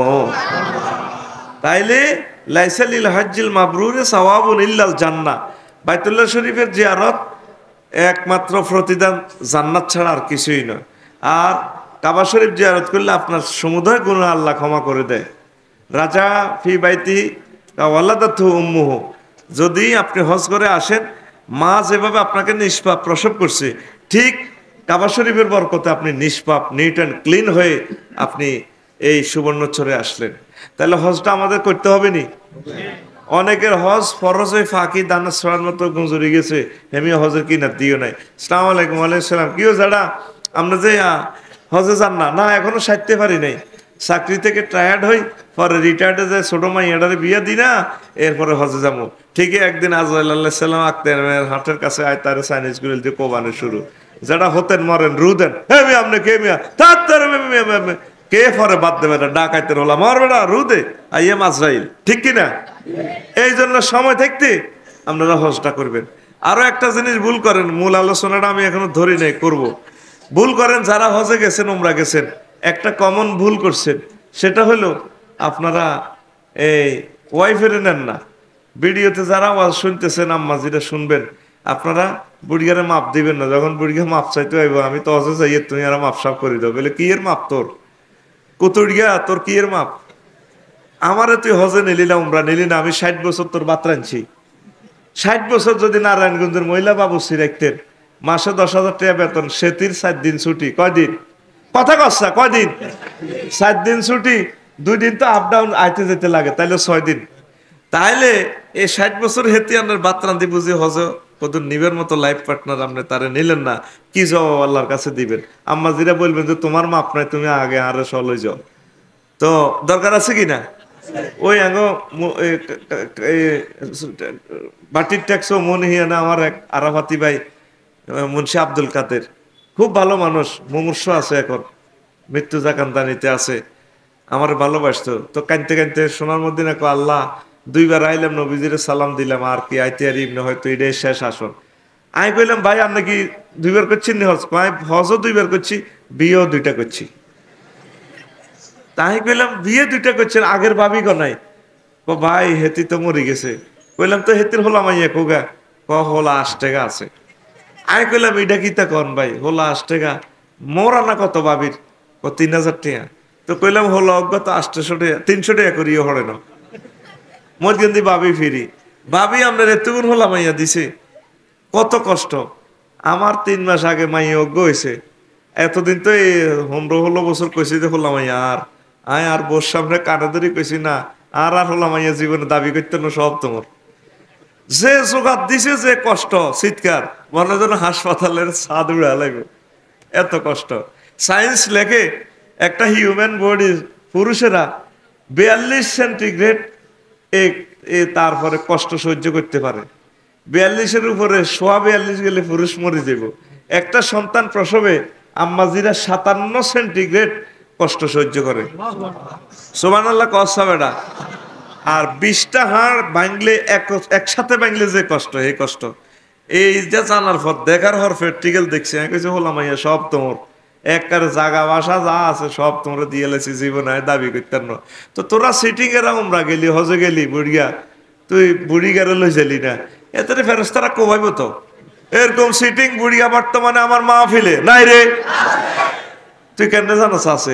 তাইলে লাইসা লিল হাজ্জিল মাবরুরে সাওয়াবুন ইল্লাল জান্নাহ। বাইতুল্লাহ শরীফের জিয়ারত একমাত্র প্রতিদান জান্নাত ছাড়া আর কিছুই নয়। আর কাবা শরীফ জিয়ারত করলে আপনার সমুদয় গুনাহ আল্লাহ ক্ষমা করে দেয়। রাজা ফি বাইতি ওয়ালাদাতহু উম্মুহু, যদি আপনি হজ করে আসেন, মা যেভাবে আপনাকে নিষ্পাপ প্রসব করছে, ঠিক কাবা শরীফের বরকতে আপনি নিষ্পাপ নিট অ্যান্ড ক্লিন হয়ে আপনি এই সুবর্ণচরে আসলেন। তাহলে হজটা আমাদের করতে হবে নি? অনেকের হজ ফরজ হয়ে ফাঁকি দানা ছড়ার মতো গুঁজরি গেছে, হেমি হজের কিনার দিও নাই। আসসালামু আলাইকুম। ওয়ালাইকুম সালাম। কিও যারা আমরা যে হজে যান না, না এখনো সারতে পারি নাই, চাকরি থেকে টায়ার্ড হই, পরে রিটায়ার্ডে যায় ছোট মাইয়াটারে বিয়া দি না, এরপরে হজে যাবো। ঠিকই একদিন আজরাইল আলাইহিস সালাম আক্তারের হাটের কাছে আয়, তারে চাইনিজ গুলিল দিয়ে কোবানো শুরু। যারা হতেন মরেন রু দেন, হে মিয়া আপনি কে মিয়া তার কে পরে বাদ দেবে না, ডাকাইতের হলাম মরবে না রু দে আইএম আজরাইল, ঠিক কিনা? এই জন্য সময় থাকতে আপনারা হজটা করবেন। আরো একটা জিনিস ভুল করেন, মূল আলোচনাটা আমি এখনো ধরি নাই, করব। ভুল করেন যারা হজে গেছেন উমরা গেছেন, একটা কমন ভুল করছেন, সেটা হলো আপনারা এই ওয়াইফের নেন না। ভিডিওতে যারা ওয়াজ শুনতেছেন আম্মা যেটা শুনবেন, আপনারা বুড়িয়ারে মাপ দিবেন না। যখন বুড়িয়া মাপ চাইতে হইব, আমি তো হজে যাই, তুমি আর মাপ সাপ করে দাও, বলে কি এর মাপ তোর কুতুড়িয়া, তোর কি এর মাপ? আমারে তুই হজে নিলি না, উমরা নিলি না, আমি ষাট বছর তোর বাত রাঁধছি। ষাট বছর যদি নারায়ণগঞ্জের মহিলা বাবুসি রাখতেন, মাসে দশ হাজার টাকা বেতন, সেতির সাত দিন ছুটি, কয়দিন কথা কচ্ছা কয়দিন? সাত দিন ছুটি, দুই দিন তো আপ ডাউন আইতে যেতে লাগে, তাইলে ছয় দিন। তাইলে এই ষাট বছর হেতি আপনার বাত রাঁধি বুঝি হজ কত নিবের মতো লাইফ পার্টনার আপনি তারে নিলেন না, কি জবাব আল্লাহর কাছে দিবেন? আম্মা জিরা বলবেন যে তোমার মাপ নাই, তুমি আগে আরে সলই যাও। তো দরকার আছে কি না? ওই আঙ্গ বাটির ট্যাক্সও মনে হিয়া না আমার এক আরাফাতি ভাই মুন্সি আব্দুল কাদের, খুব ভালো মানুষ, মুমূর্ষ আছে এখন, মৃত্যু জাকান্তানিতে আছে। আমার ভালোবাসতো তো, কানতে কানতে সোনার মধ্যে না আল্লাহ দুইবার আইলাম, নবীজির সালাম দিলাম, আর কি আইতে আর ইমনে হয়তো এটাই শেষ আসন। আমি কইলাম ভাই আপনি কি দুইবার করছেন নি হজ? আমি হজও দুইবার করছি, বিয়েও দুইটা করছি। তাই কইলাম বিয়ে দুইটা করছেন, আগের ভাবি গো নাই? ও ভাই হেতি তো মরে গেছে। কইলাম তো হেতির হলাম আইয়া কোগা, ক হলা আশ টাকা আছে। আমি কইলাম এটা কি তা কন ভাই, হলা আশ টাকা মোরা না কত ভাবির? ও তিন হাজার টাকা। তো কইলাম হলো অজ্ঞাত আটশো টাকা, তিনশো টাকা করিও হরে না মধ্যে ভাবি ফিরি, ভাবি আপনার এতগুণ হলা মাইয়া দিছে, কত কষ্ট। আমার তিন মাস আগে মাইয়া অজ্ঞ হয়েছে, এতদিন তো এই পনেরো ষোলো বছর কইছি যে হলাম মাইয়া, আর আয় আর বোর সামনে কানে ধরে কইছি না আর আর হলাম মাইয়া, জীবনে দাবি করতে না সব তোমার। যে জোগাড় দিছে, যে কষ্ট, চিৎকার মনে যেন হাসপাতালের ছাদ উড়া লাগবে, এত কষ্ট। সায়েন্স লেখে একটা হিউম্যান বডি পুরুষেরা বিয়াল্লিশ সেন্টিগ্রেড এ তারপরে কষ্ট সহ্য করতে পারে। বিয়াল্লিশের উপরে সোয়া বিয়াল্লিশ গেলে পুরুষ মরে যাব। একটা সন্তান প্রসবে আম্মাজিরা সাতান্ন সেন্টিগ্রেড কষ্ট সহ্য করে, সুবহানাল্লাহ কসা বেটা। আর বিশটা হাড় ভাঙলে একসাথে ভাঙলে যে কষ্ট, এই কষ্ট এই যে জানার পর দেখার হর প্র্যাকটিক্যাল দেখছি, আমি কইছি হলাম মাইয়া সব তোমার, একবার জাগা বাসা যা আছে সব তোমরা দিয়ে লেছি, জীবনে দাবি করতেন না। তো তোরা সিটিং এরা উমরা গেলি, হজে গেলি, বুড়িয়া তুই বুড়ি গারে লই যালি না, এতে ফেরেশতারা কোবাইব তো। এরকম সিটিং বুড়িয়া বর্তমানে আমার মা ফেলে নাই রে, তুই কেন জানাস আছে।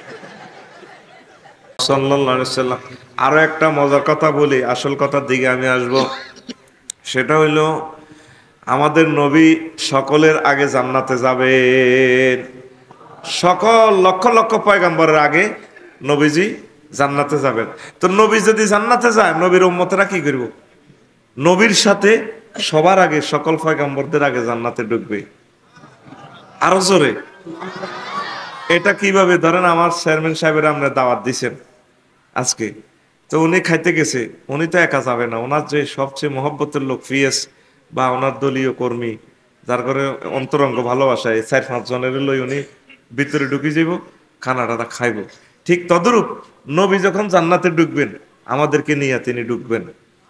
সাল্লাল্লাহু আলাইহি সাল্লাম। আরো একটা মজার কথা বলি, আসল কথার দিকে আমি আসব। সেটা হইল আমাদের নবী সকলের আগে জান্নাতে যাবেন, সকল লক্ষ লক্ষ পয়গাম্বরের আগে নবীজি জান্নাতে যাবেন। তো নবী যদি জান্নাতে যায়, নবীর উম্মতেরা কি করব? নবীর সাথে সবার আগে সকল পয়গাম্বরদের আগে জান্নাতে ঢুকবে। আরো জোরে। এটা কিভাবে? ধরেন আমার চেয়ারম্যান সাহেবের আমরা দাওয়াত দিছেন আজকে, তো উনি খাইতে গেছে, উনি তো একা যাবে না, ওনার যে সবচেয়ে মহব্বতের লোক পিএস বা ওনার দলীয় কর্মী, যার করে অন্তরঙ্গ ভালোবাসা, এই চার পাঁচ জনের লই উনি ভিতরে ঢুকে যাইব, খানাটা খাইব। ঠিক তদরূপ নবী যখন জান্নাতে ঢুকবেন, আমাদেরকে নিয়ে তিনি ঢুকবেন।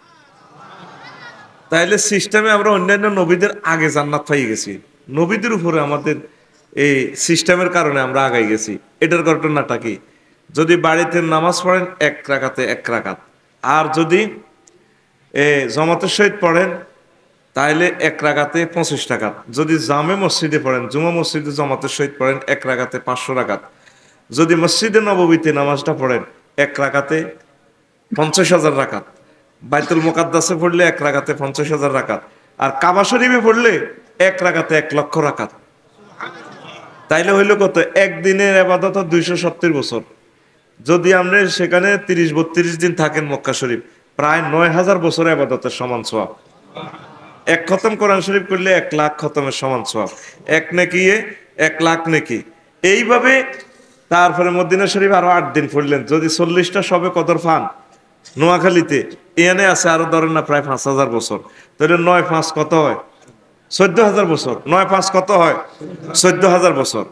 তাইলে সিস্টেমে আমরা অন্যান্য নবীদের আগে জান্নাত পাই গেছি, নবীদের উপরে আমাদের এই সিস্টেমের কারণে আমরা আগাই গেছি। এটার ঘটনাটা কি? যদি বাড়িতে নামাজ পড়েন এক রাকাতে এক রাকাত, আর যদি এ জমাতের সহিত পড়েন তাইলে এক রাকাতে পঁচিশ টাকাত, যদি জামে মসজিদে পড়েন, জুমা মসজিদে জমাতের সহিত পড়েন এক রাকাতে পাঁচশো রাকাত, যদি মসজিদে নববীতে নামাজটা পড়েন এক রাকাতে পঞ্চাশ হাজার রাকাত, বাইতুল মুকাদ্দাসে পড়লে এক রাকাতে পঞ্চাশ হাজার রাকাত, আর কাবা শরীফে পড়লে এক রাকাতে এক লক্ষ রাকাত। তাইলে হইল কত? একদিনের আবাদত দুইশো সত্তর বছর। যদি আমরা সেখানে তিরিশ বত্রিশ দিন থাকেন মক্কা শরীফ, প্রায় নয় হাজার বছর আবাদতের সমান সওয়াব। এক খতম কোরআন শরীফ করলে এক লাখ খতমের সমান সওয়াব, এক নেকি এক লাখ নেকি। এইভাবে তারপরে মদিনা শরীফ আরো আট দিন পড়লেন, যদি চল্লিশটা সবে কদর ফান নোয়াখালীতে, এনে আছে আরো ধরেন না প্রায় পাঁচ হাজার বছর, তাহলে নয় পাঁচ কত হয়? চোদ্দ হাজার বছর। নয় পাঁচ কত হয়? চোদ্দ হাজার বছর।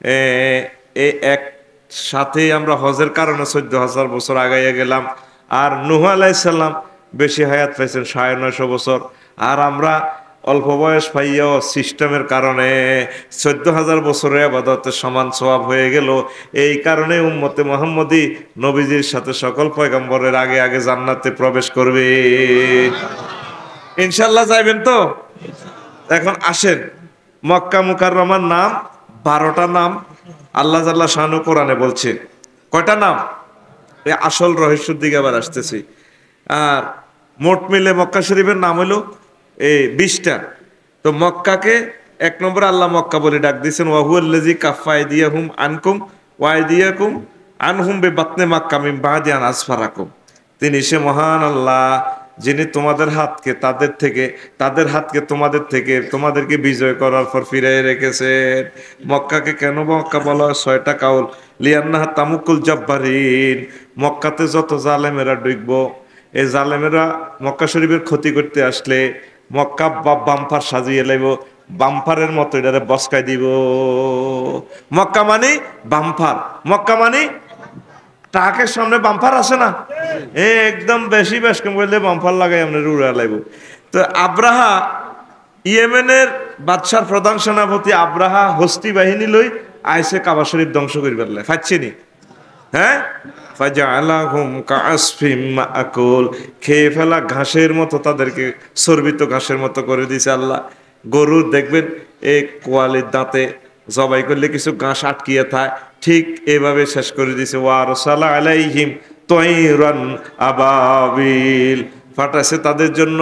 এই এক সাথে আমরা হজের কারণে চোদ্দ হাজার বছর আগাইয়া গেলাম। আর নূহ আলাইহিস সালাম বেশি হায়াত পাইছেন, সাড়ে নয়শো বছর। আর আমরা অল্প বয়স পাইয়াও সিস্টেমের কারণে চোদ্দ হাজার বছরে আবাদতের সমান সওয়াব হয়ে গেল। এই কারণে উম্মতে মুহাম্মদী নবীজির সাথে সকল পয়গম্বরের আগে আগে জান্নাতে প্রবেশ করবে। ইনশাল্লাহ যাইবেন তো? এখন আসেন, মক্কা মুকাররমার নাম বারোটা নাম আল্লাহ জাল্লা শানু কোরআনে বলছে। কয়টা নাম? এই আসল রহস্যের দিকে আবার আসতেছি। আর মোট মিলে মক্কা শরীফের নাম হলো এই বিশটা। তো মক্কাকে এক নম্বর আল্লাহ মক্কা বলে ডাক দিয়েছেন, ওয়াহুয়াল্লাযী কাফফা আইদিয়াহুম আনকুম ওয়া আইদিয়াকুম আনহুম বিবাতনি মাক্কা মিন বাদি আন আসফারাকুম। তিনি সে মহান আল্লাহ যিনি তোমাদের হাতকে তাদের থেকে, তাদের হাতকে তোমাদের থেকে, তোমাদেরকে বিজয় করার পর ফিরিয়ে রেখেছেন। মক্কাকে কেন মক্কা বলা হয়? ছয়টা কাউল। লিয়ান্নাহা তামুকুল জাব্বারিন, মক্কাতে যত জালেমেরা ঢুকবো, এই জালেমেরা মক্কা শরীফের ক্ষতি করতে আসলে মক্কা বাম্পার সাজিয়ে লাইব, বাম্পারের মতো এটারে বসকাই দিব। মক্কা মানে বাম্পার, মক্কা মানে ট্রাকের সামনে বাম্পার আছে না, এ একদম বেশি বেশ কম করলে বাম্পার লাগাই আমরা উড়া লাইব। তো আব্রাহা, ইয়েমেনের বাদশার প্রধান সেনাপতি আব্রাহা হস্তি বাহিনী লই আইসে কাবা শরীফ ধ্বংস করি পারলে ফাচ্ছিনি, হ্যাঁ ফাজআলাহুম কাআসফিম মাআকুল, খেয়ে ফেলা ঘাসের মতো তাদেরকে চর্বিত ঘাসের মতো করে দিয়েছে আল্লাহ। গরু দেখবেন এই কোয়ালির দাঁতে জবাই করলে কিছু ঘাস আটকিয়ে থাকে, ঠিক এভাবে শেষ করে দিয়েছে। ওয়ারসালা আলাইহিম তায়রান আবাবিল, ফাটাছে তাদের জন্য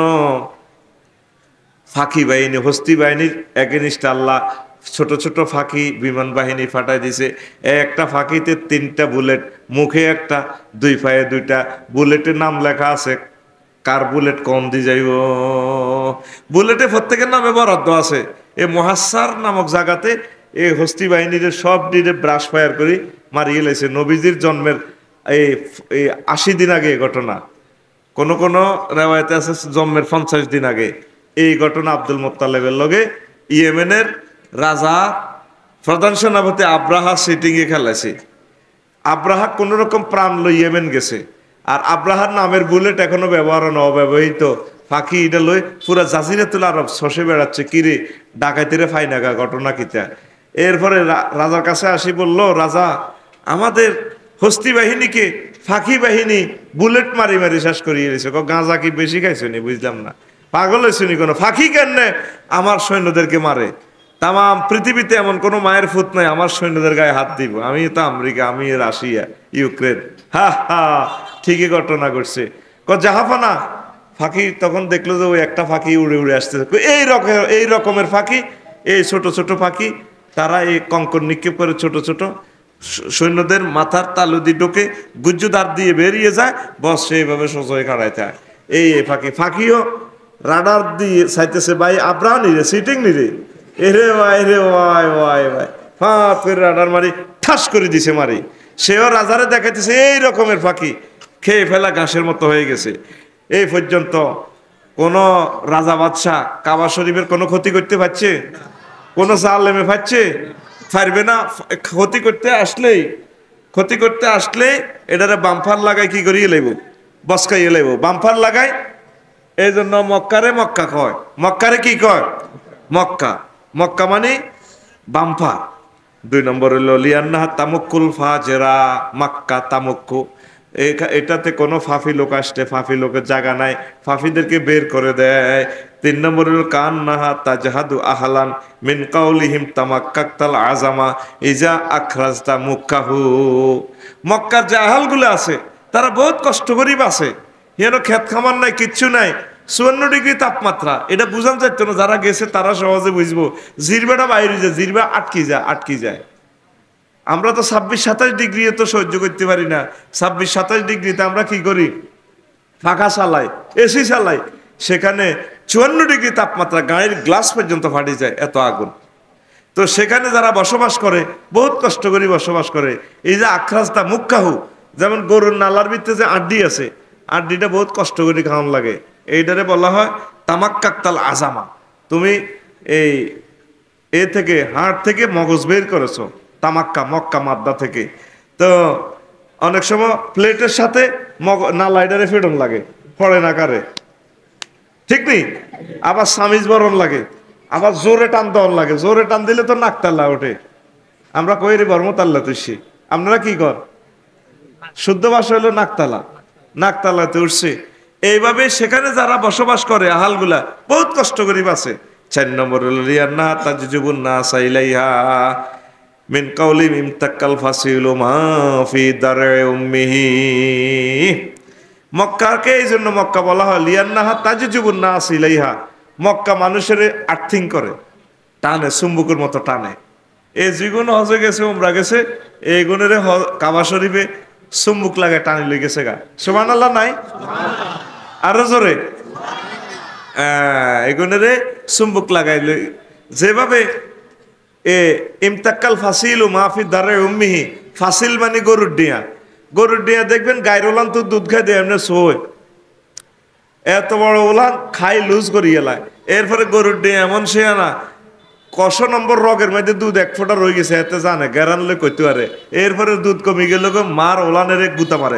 ফাঁকি বাহিনী, হস্তি বাহিনীর এগেনিস্ট আল্লাহ ছোট ছোট ফাঁকি বিমান বাহিনী ফাটাই দিছে। একটা ফাঁকিতে তিনটা বুলেট, মুখে একটা, দুই পায়ে দুইটা, বুলেটের নাম লেখা আছে, কার বুলেট কম দিয়ে যাইব। বুলেটে প্রত্যেকের নামে বরাদ্দ আছে। এই মহাসার নামক জায়গাতে এই হস্তি বাহিনীর সব দিনে ব্রাশ ফায়ার করি মারিয়ে লেছে। নবীজির জন্মের এই আশি দিন আগে ঘটনা, কোন কোন রেওয়ায়তে আছে জন্মের পঞ্চাশ দিন আগে এই ঘটনা। আব্দুল মোত্তালেবের লগে ইয়েমেনের রাজা প্রধান সেনাপতি আব্রাহা সিটিং এ খেলাইছে। আব্রাহা কোন রকম প্রাণ লই ইয়েমেন গেছে, আর আব্রাহার নামের বুলেট এখনো ব্যবহার অব্যবহৃত ফাঁকি এটা লই পুরা জাজিরাতুল আরব শসে বেড়াচ্ছে, কিরে ডাকাইতিরে ফাইনাগা ঘটনা কিতা। এরপরে রাজার কাছে আসি বলল, রাজা আমাদের হস্তি বাহিনীকে ফাঁকি বাহিনী বুলেট মারি মারি শেষ করিয়ে দিয়েছে। গাঁজা কি বেশি খাইছো নি, বুঝলাম না, পাগল হয়েছে নি কোনো, ফাঁকি কেন আমার সৈন্যদেরকে মারে? তাম পৃথিবীতে এমন কোনো মায়ের ফুট নাই আমার সৈন্যদের গায়ে হাত দিব। আমি তো আমেরিকা, আমি রাশিয়া, ইউক্রেন, হা হা ঠিকই ঘটনা ঘটছে। ক জাহাফানা ফাঁকি তখন দেখলো যে ওই একটা ফাঁকি উড়ে উড়ে আসতেছে। এই রকম এই রকমের ফাঁকি, এই ছোট ছোট ফাঁকি, তারা এই কঙ্কর নিক্ষেপ করে ছোট ছোট সৈন্যদের মাথার তালু দিয়ে ঢোকে, গুজ্জুদার দিয়ে বেরিয়ে যায়, বস সেইভাবে সোজা কাটাইতে হয়। এই ফাঁকি ফাঁকিও রাডার দিয়ে চাইতেছে ভাই আব্রাহ নিরে সিটিং নিরে, এরে ভাই রে ভাই ভাই ভাই ফাঁক করে রাডার মারি ঠাস করে দিছে মারি। সেও রাজারে দেখাইতেছে এই রকমের ফাঁকি, খেয়ে ফেলা ঘাসের মতো হয়ে গেছে। এই পর্যন্ত কোন রাজা বাদশাহ কাবা শরীফের কোনো ক্ষতি করতে পারছে? কোন জালেমে পাচ্ছে? পারবে না। ক্ষতি করতে আসলেই ক্ষতি করতে আসলে এটারে বাম্পার লাগাই কি করিয়ে লাইব, বসকাইয়ে লাইব, বাম্পার লাগাই। এই জন্য মক্কারে মক্কা কয়, মক্কারে কি কয়? মক্কা। মক্কা মানে বাম্পার। দুই নম্বর হইল লিয়ান্না তামুকুল ফাজেরা, মক্কা তামুক্কু, এটাতে কোনো ফাফি লোক আসলে ফাফি লোকের জায়গা নাই, ফাফিদেরকে বের করে দেয়। তিন নম্বর হল কান নাহা তাজহাদু আহলান মিন কাউলিহিম তামাক্কাতাল আজামা ইজা আখরাজতা মুক্কাহু। মক্কার যে আহালগুলো আছে তারা বহুত কষ্ট করি বাসে, হেন ক্ষেত খামার নাই, কিচ্ছু নাই, চুয়ান্ন ডিগ্রি তাপমাত্রা, এটা বুঝান যাইত না। যারা গেছে তারা সহজে বুঝবো। জিরবাটা বাইরে যায়, জিরবা আটকি যায় আটকি যায় আমরা তো ছাব্বিশ সাতাশ ডিগ্রি তো সহ্য করতে পারি না। ছাব্বিশ সাতাশ ডিগ্রিতে আমরা কি করি? পাখা চালাই, এসি চালাই, সেখানে চুয়ান্ন ডিগ্রি তাপমাত্রা, গাড়ির গ্লাস পর্যন্ত ফাটে যায়, এত আগুন। তো সেখানে যারা বসবাস করে বহুত কষ্ট করে বসবাস করে। এই যে আখরাজটা মুক্কাহু, যেমন গরুর নালার ভিতরে যে আড্ডি আছে, আড্ডিটা বহুত কষ্ট করে খাওয়ান লাগে, এইটারে বলা হয় তামাক্কাতাল আজামা। তুমি এই এ থেকে হাড় থেকে মগজ বের করেছো, তামাক্কা মক্কা মাদ্দা থেকে। তো অনেক সময় প্লেটের সাথে মগ নালাইডারে ফেডন লাগে, ফড়ে না কারে, ঠিক নেই? আবার সামিজ বরণ লাগে, আবার জোরে টান দেওয়ার লাগে, জোরে টান দিলে তো নাকতাল্লা ওঠে। আমরা কই রে বর্মতাল্লা তুলছি, আপনারা কি কর? শুদ্ধ ভাষা হলো নাকতালা, নাকতালাতে উঠছে। এইভাবে সেখানে যারা বসবাস করে আহালগুলা বহুত কষ্ট করি বাসে। চার নম্বর হলো রিয়ান্না তাজজুবুন নাস ইলাইহা মিন কাউলি ইমতাক্কাল ফাসিলু মা ফি দার'i উম্মিহি। মক্কাকে এই জন্য মক্কা বলা হয় লিয়ান্নাহা তাজজুবুন নাস ইলাইহা, মক্কা মানুষের আর্থিং করে, টানে, চুম্বকের মতো টানে। এই যেগুলো হজে গেছে, উমরা গেছে, এই গুণের কাবা শরীফে চুম্বুক লাগে, টানি লই গেছে গা। সুবহানাল্লাহ নাই? আরো জোরে এগুনের চুম্বুক লাগাই। যেভাবে এ ইমতাক্কাল ফাসিলু মাহফি দারে উম্মিহি, ফাসিল মানে গরুর ডিয়া, গরুর ডিয়া দেখবেন গায়ের ওলান তো দুধ খাই দেয় এমনি সোয়, এত বড় ওলান খাই লুজ করিয়ে লাই। এরপরে গরুর ডিয়া এমন সে না কষ নম্বর রগের মধ্যে দুধ এক ফোঁটা রয়ে গেছে, এতে জানে গ্যারানলে কইতে পারে। এরপরে দুধ কমে গেল মার ওলানের এক গুতা মারে,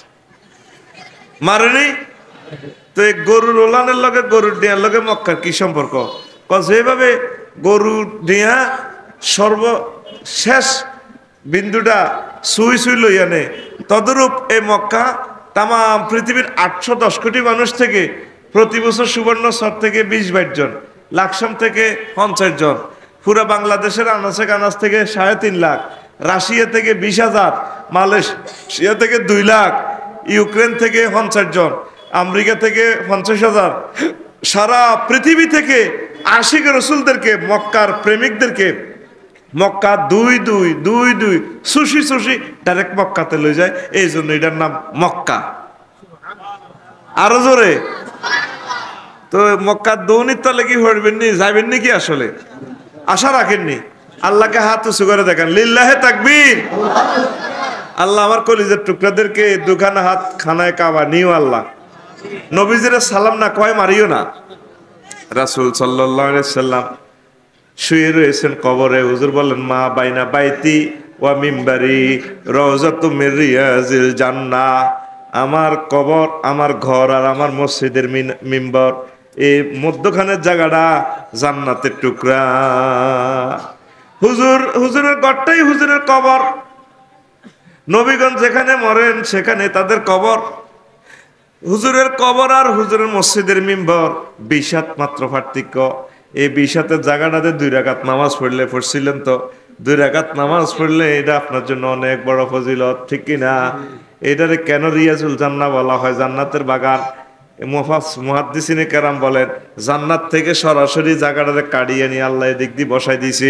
মারেনি তো এই গরুর ওলানের লগে গরুর ডিয়ার লগে মক্কার কি সম্পর্ক? যেভাবে গরুর ডিয়া সর্বশেষ বিন্দুটা সুই সুই লই আনে, তদরূপ এই মক্কা তাম পৃথিবীর আটশো দশ কোটি মানুষ থেকে প্রতি বছর সুবর্ণ সর থেকে বিশ বাইশ জন, লাকসাম থেকে পঞ্চাশ জন, পুরা বাংলাদেশের আনাচে কানাচ থেকে সাড়ে তিন লাখ, রাশিয়া থেকে বিশ হাজার, মালয়েশিয়া থেকে দুই লাখ, ইউক্রেন থেকে পঞ্চাশ জন, আমেরিকা থেকে পঞ্চাশ হাজার, সারা পৃথিবী থেকে আশিক রসুলদেরকে মক্কার প্রেমিকদেরকে মক্কা দুই দুই দুই দুই সুশি সুশি ডাইরেক্ট মক্কাতে লই যায়। এই জন্য এটার নাম মক্কা। আরো জোরে তো মক্কা দৌনির তলে কি হরবেননি, যাবেননি কি? আসলে আশা রাখেননি? আল্লাহকে হাত উঁচু করে দেখেন, লিল্লাহে তাকবীর। আল্লাহ আমার কলিজার টুকরাদেরকে দুখানা হাত খানায় কাবা নিও আল্লাহ। নবীজির সালাম না কয় মারিও না। রাসূল সাল্লাল্লাহু আলাইহি সাল্লাম শুয়ে রয়েছেন কবরে। হুজুর বলেন, মা বাইনা বাইতি ওয়া মিম্বারি রাউযাতুম মির রিয়াজিল জান্নাহ। আমার কবর, আমার ঘর আর আমার মসজিদের মিম্বর, এই মধ্যখানের জায়গাটা জান্নাতের টুকরা। হুজুর হুজুরের ঘরটাই হুজুরের কবর। নবীগণ যেখানে মরেন সেখানে তাদের কবর। হুজুরের কবর আর হুজুরের মসজিদের মিম্বর বিশ হাত মাত্র পার্থক্য। এই বিশ হাতের জায়গাটাতে দুই রাকাত নামাজ পড়লে, পড়ছিলেন তো, দুই রাকাত নামাজ পড়লে এটা আপনার জন্য অনেক বড় ফজিলত, ঠিক কিনা? এটারে কেন রিয়াজুল জান্নাহ বলা হয়, জান্নাতের বাগান? মুহাদ্দিসিনে কেরাম বলেন, জান্নাত থেকে সরাসরি জায়গাটারে কাটিয়ে নিয়ে আল্লাহ এদিক দিয়ে বসাই দিয়েছি।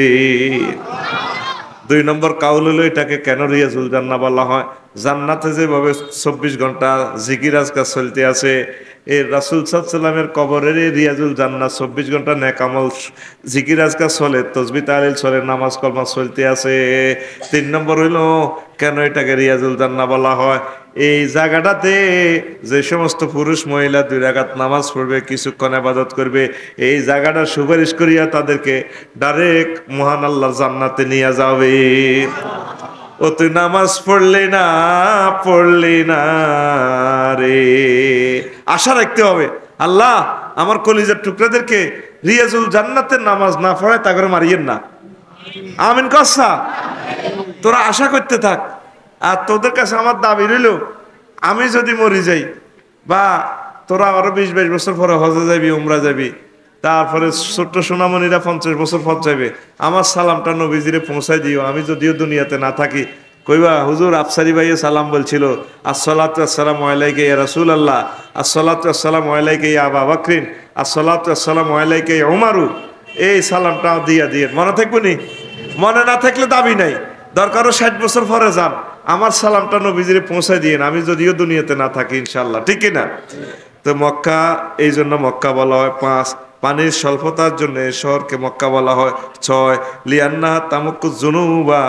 দুই নম্বর কাউল হলো এটাকে কেন রিয়াজুল জান্নাহ বলা হয়। জান্নাতে যেভাবে চব্বিশ ঘন্টা জিকির আজকাল চলতে আছে, এই রাসূল সাল্লাল্লাহু আলাইহি ওয়াসাল্লামের কবরের রিয়াজুল জান্নাহ চব্বিশ ঘন্টা নেক আমল জিকির আজকাল চলে, তাসবিহ তাহলিল চলে, নামাজ কলমা চলতে আছে। তিন নম্বর হইলো কেন এটাকে রিয়াজুল জান্নাহ বলা হয়। এই জায়গাটাতে যে সমস্ত পুরুষ মহিলা দুই রাকাত নামাজ পড়বে, কিছুক্ষণ ইবাদত করবে, এই জায়গাটা সুপারিশ করিয়া তাদেরকে ডাইরেক্ট মহান আল্লাহর জান্নাতে নিয়ে যাবে। ও তুই নামাজ পড়লি না, পড়লি না রে। আশা রাখতে হবে, আল্লাহ আমার কলিজার টুকরাদেরকে রিয়াজুল জান্নাতের নামাজ না পড়ায় তা করে মারিয়েন না। আমিন কসা। তোরা আশা করতে থাক। আর তোদের কাছে আমার দাবি রইল, আমি যদি মরি যাই, বা তোরা আরো বিশ বাইশ বছর পরে হজে যাবি, উমরা যাবি, তারপরে ছোট্ট সোনামণিরা পঞ্চাশ বছর পৌঁছাইবে, আমার সালামটা নবীজিরে পৌঁছাই দিও। আমি যদিও দুনিয়াতে না থাকি, কইবা হুজুর আফসারি ভাইয়ে সালাম বলছিল, আসসালাতু আসসালামু আলাইকা ইয়া রাসূলুল্লাহ, আসসালাতু আসসালামু আলাইকা ইয়া আবু বকর, আসসালাতু আসসালামু আলাইকা ইয়া উমারু। এই সালামটা দিয়া দিয়ে মনে থাকবো নি? মনে না থাকলে দাবি নাই, দরকারও ষাট বছর পরে যান, আমার সালামটা নবীজিরে পৌঁছাই দিয়েন, আমি যদিও দুনিয়াতে না থাকি ইনশাল্লাহ, ঠিক কিনা? তো মক্কা এই জন্য মক্কা বলা হয়। পাঁচ, পানির স্বল্পতার জন্য এই শহরকে মক্কা বলা হয়। ছয়, লিয়ান্না তামুক্কু জুনুবা,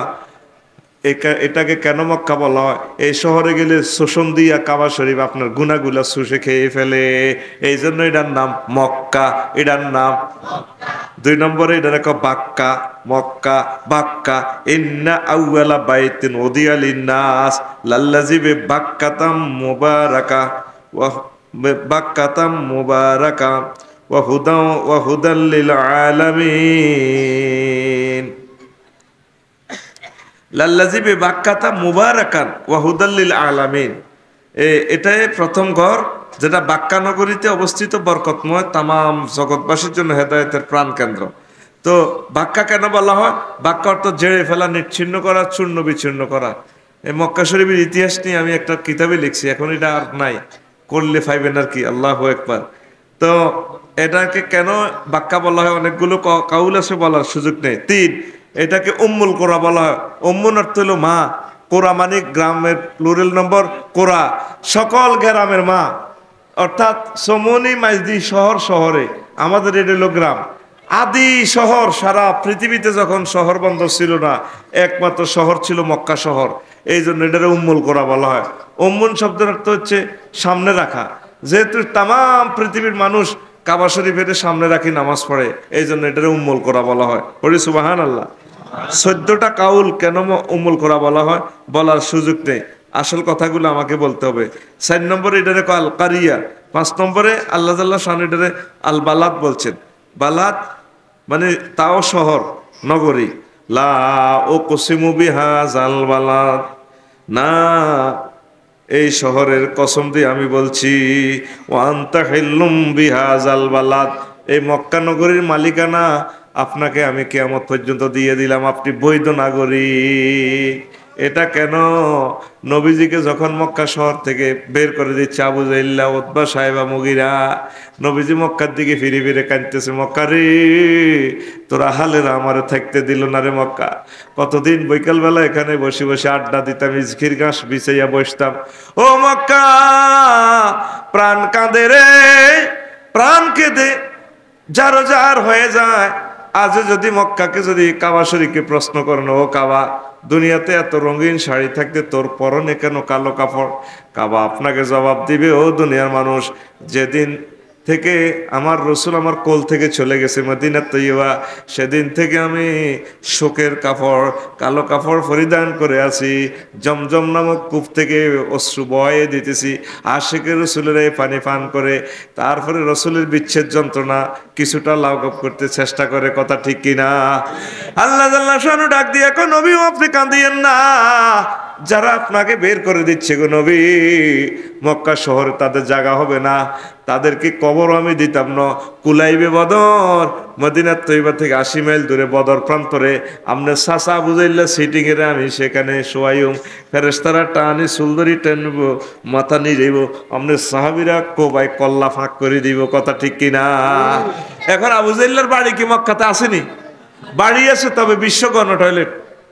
এটাকে কেন মক্কা বলা হয়? এই শহরে গেলে শোষণ দিয়া কাবা শরীফ আপনার গুনাগুলা শুষে খেয়ে ফেলে, এই জন্য এটার নাম মক্কা, এটার নাম। দুই নম্বরে এটার এক বাক্কা, মক্কা বাক্কা। ইন্না আউয়ালা বাইতিন উদিয়া লিন্নাস লাল্লাযী বিবাক্কাতাম মুবারাকা ওয়া বাক্কাতাম মুবারাকা ওয়া হুদা ওয়া হুদাল লিল আলামিন। লাল্লাযী বিবাক্কাতা মুবারাকান ওয়া হুদাল লিল আলামিন। এটাই প্রথম ঘর যেটা বাক্কা নগরীতে অবস্থিত, বরকতময়, তামাম জগৎবাসীর জন্য হেদায়েতের প্রাণ কেন্দ্র। তো বাক্কা কেন বলা হয়? বাক্কা অর্থ জেড়ে ফেলা, নিচ্ছিন্ন করা, চূর্ণ বিচূর্ণ করা। এই মক্কা শরীফের ইতিহাস নিয়ে আমি একটা কিতাবে লিখছি, এখন এটা আর নাই, করলে পাইবেন আর কি। আল্লাহু আকবার। তো এটাকে কেন বাক্কা বলা হয়, অনেকগুলো কাউল আছে, বলার সুযোগ নেই। তিন, এটাকে উম্মুল কোরা বলা হয়। উম্মুন অর্থ হলো মা, কোরা মানে গ্রামের প্লুরাল নম্বর কোরা, সকল গ্রামের মা। অর্থাৎ সমনি মাইজদি শহর, শহরে আমাদের এটা হলো গ্রাম। আদি শহর, সারা পৃথিবীতে যখন শহর বন্দর ছিল না, একমাত্র শহর ছিল মক্কা শহর। এই জন্য এটারে উম্মুল করা বলা হয়। উম্মুন শব্দের অর্থ হচ্ছে সামনে রাখা। যেহেতু তামাম পৃথিবীর মানুষ কাবা শরীফের সামনে রাখি নামাজ পড়ে, এই জন্য এটারে উম্মুল করা বলা হয়। পড়ি সুবাহান আল্লাহ। চোদ্দটা কাউল কেন উম্মুল করা বলা হয় বলার সুযোগ নেই, আসল কথাগুলো আমাকে বলতে হবে। চার নম্বরে এটারে আল কারিয়া, পাঁচ নম্বরে আল্লাহ তাআলা শান এটারে আল বালাদ বলছেন। বালাদ মানে তাও শহর, নগরী। লা ও কসিমু বিহাযাল বালাদ, না এই শহরের কসম দিয়ে আমি বলছি, ওয়া আনতা হিল্লুম বিহাযাল বালাদ, এই মক্কা নগরীর মালিকানা আপনাকে আমি কিয়ামত পর্যন্ত দিয়ে দিলাম, আপনি বৈধ নাগরিক। এটা কেন? নবীজিকে যখন মক্কা শহর থেকে বের করে দিচ্ছে আবু জাইল্লা, উতবা, সাহেবা, মুগিরা, নবীজি মক্কার দিকে ফিরে ফিরে কাঁদতেছে, মক্কা রে তোরা হালেরা আমারে থাকতে দিল না রে মক্কা। কতদিন বৈকালবেলা এখানে বসে বসে আড্ডা দিতাম, ইজখির ঘাস বিছাইয়া বসতাম। ও মক্কা প্রাণ কাঁদে রে, প্রাণ কেঁদে যার যার হয়ে যায়। আজ যদি মক্কাকে যদি কাবা শরীফকে প্রশ্ন করেন, ও কাবা, দুনিয়াতে এত রঙিন শাড়ি থাকতে তোর পরনে কেন কালো কাপড়? কাবা আপনাকে জবাব দিবে, ও দুনিয়ার মানুষ, যেদিন থেকে আমার রসুল আমার কোল থেকে চলে গেছে মদিনাত তৈয়বা, সেদিন থেকে আমি শোকের কাপড়, কালো কাপড় পরিধান করে আছি। জমজম নামক কূপ থেকে অশ্রু বয়ে দিতেছি, আশিকের রসুলের এই পানি পান করে। তারপরে রসুলের বিচ্ছেদ যন্ত্রণা কিছুটা লাঘব করতে চেষ্টা করে, কথা ঠিক কিনা? আল্লাহ জাল্লাহ শানু ডাক দিয়ে এখন নবী আপনি কাঁদিয়েন না, যারা আপনাকে বের করে দিচ্ছে গো নবী, মক্কা শহরে তাদের জায়গা হবে না, তাদেরকে কবর আমি দিতাম না। কুলাইবে বদর, মদিনাত তৈবা থেকে আশি মাইল দূরে বদর প্রান্তরে আমনে সাসা বুঝাইল্লা সিটিং এর আমি সেখানে শোয়াইম, ফেরেশতারা টানি সুলদরি টেনব, মাথা নিয়ে যাইব, আমনে সাহাবীরা কোবাই কল্লা ফাঁক করে দিব, কথা ঠিক কিনা? এখন আবু জাইল্লার বাড়ি কি মক্কাতে আসেনি? বাড়ি আছে, তবে বিশ্বগণ টয়লেট।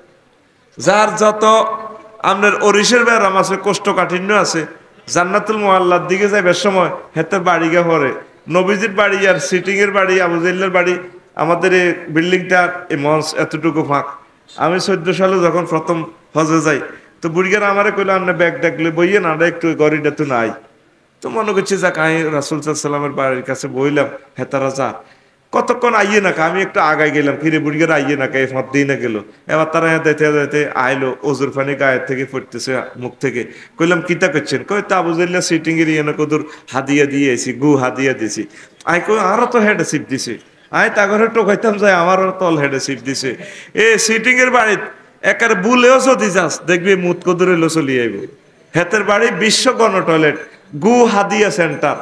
যার যত আপনার অরিশের ব্যারাম আছে, কোষ্ঠকাঠিন্য আছে, জান্নাতুল মুআল্লার দিকে যাইবার সময় হেতে বাড়ি গে পড়ে। নবীজির বাড়ি আর সিটিং এর বাড়ি, আবু জাইল্লার বাড়ি, আমাদের এই বিল্ডিংটা, এই মঞ্চ এতটুকু ফাঁক। আমি চোদ্দ সালে যখন প্রথম হজে যাই, তো বুড়িগার আমারে কইলো, আপনি ব্যাগ ডাকলে বইয়ে না একটু গড়িটা তো নাই। তো মনে করছি যাক আমি রাসূল সাল্লাল্লাহু আলাইহি সাল্লামের বাড়ির কাছে বইলাম, হেতারা যা কতক্ষণ আইয়ে না, আমি একটু আগাই গেলাম, ফিরে বুড়িগার আইয়ে না এই ফাঁদ দিয়ে না গেল। এবার তারা দেখতে দেখতে আইলো, ওজুর পানি গায়ের থেকে পড়তেছে মুখ থেকে। কইলাম কিতা করছেন? কই তা বুঝাইলা সিটিং এর ইয়ে কদুর হাদিয়া দিয়েছি, গু হাদিয়া দিছি। আই কই আরো তো হেডে সিপ দিছে। আই তা ঘরে টোকাইতাম যায়, আমারও তল হেডে সিপ দিছে। এ সিটিং এর বাড়িতে একার বুলেও যদি যাস দেখবি মুত কদুরে লো চলি আইব। হেতের বাড়ি বিশ্ব গণ টয়লেট, গু হাদিয়া সেন্টার।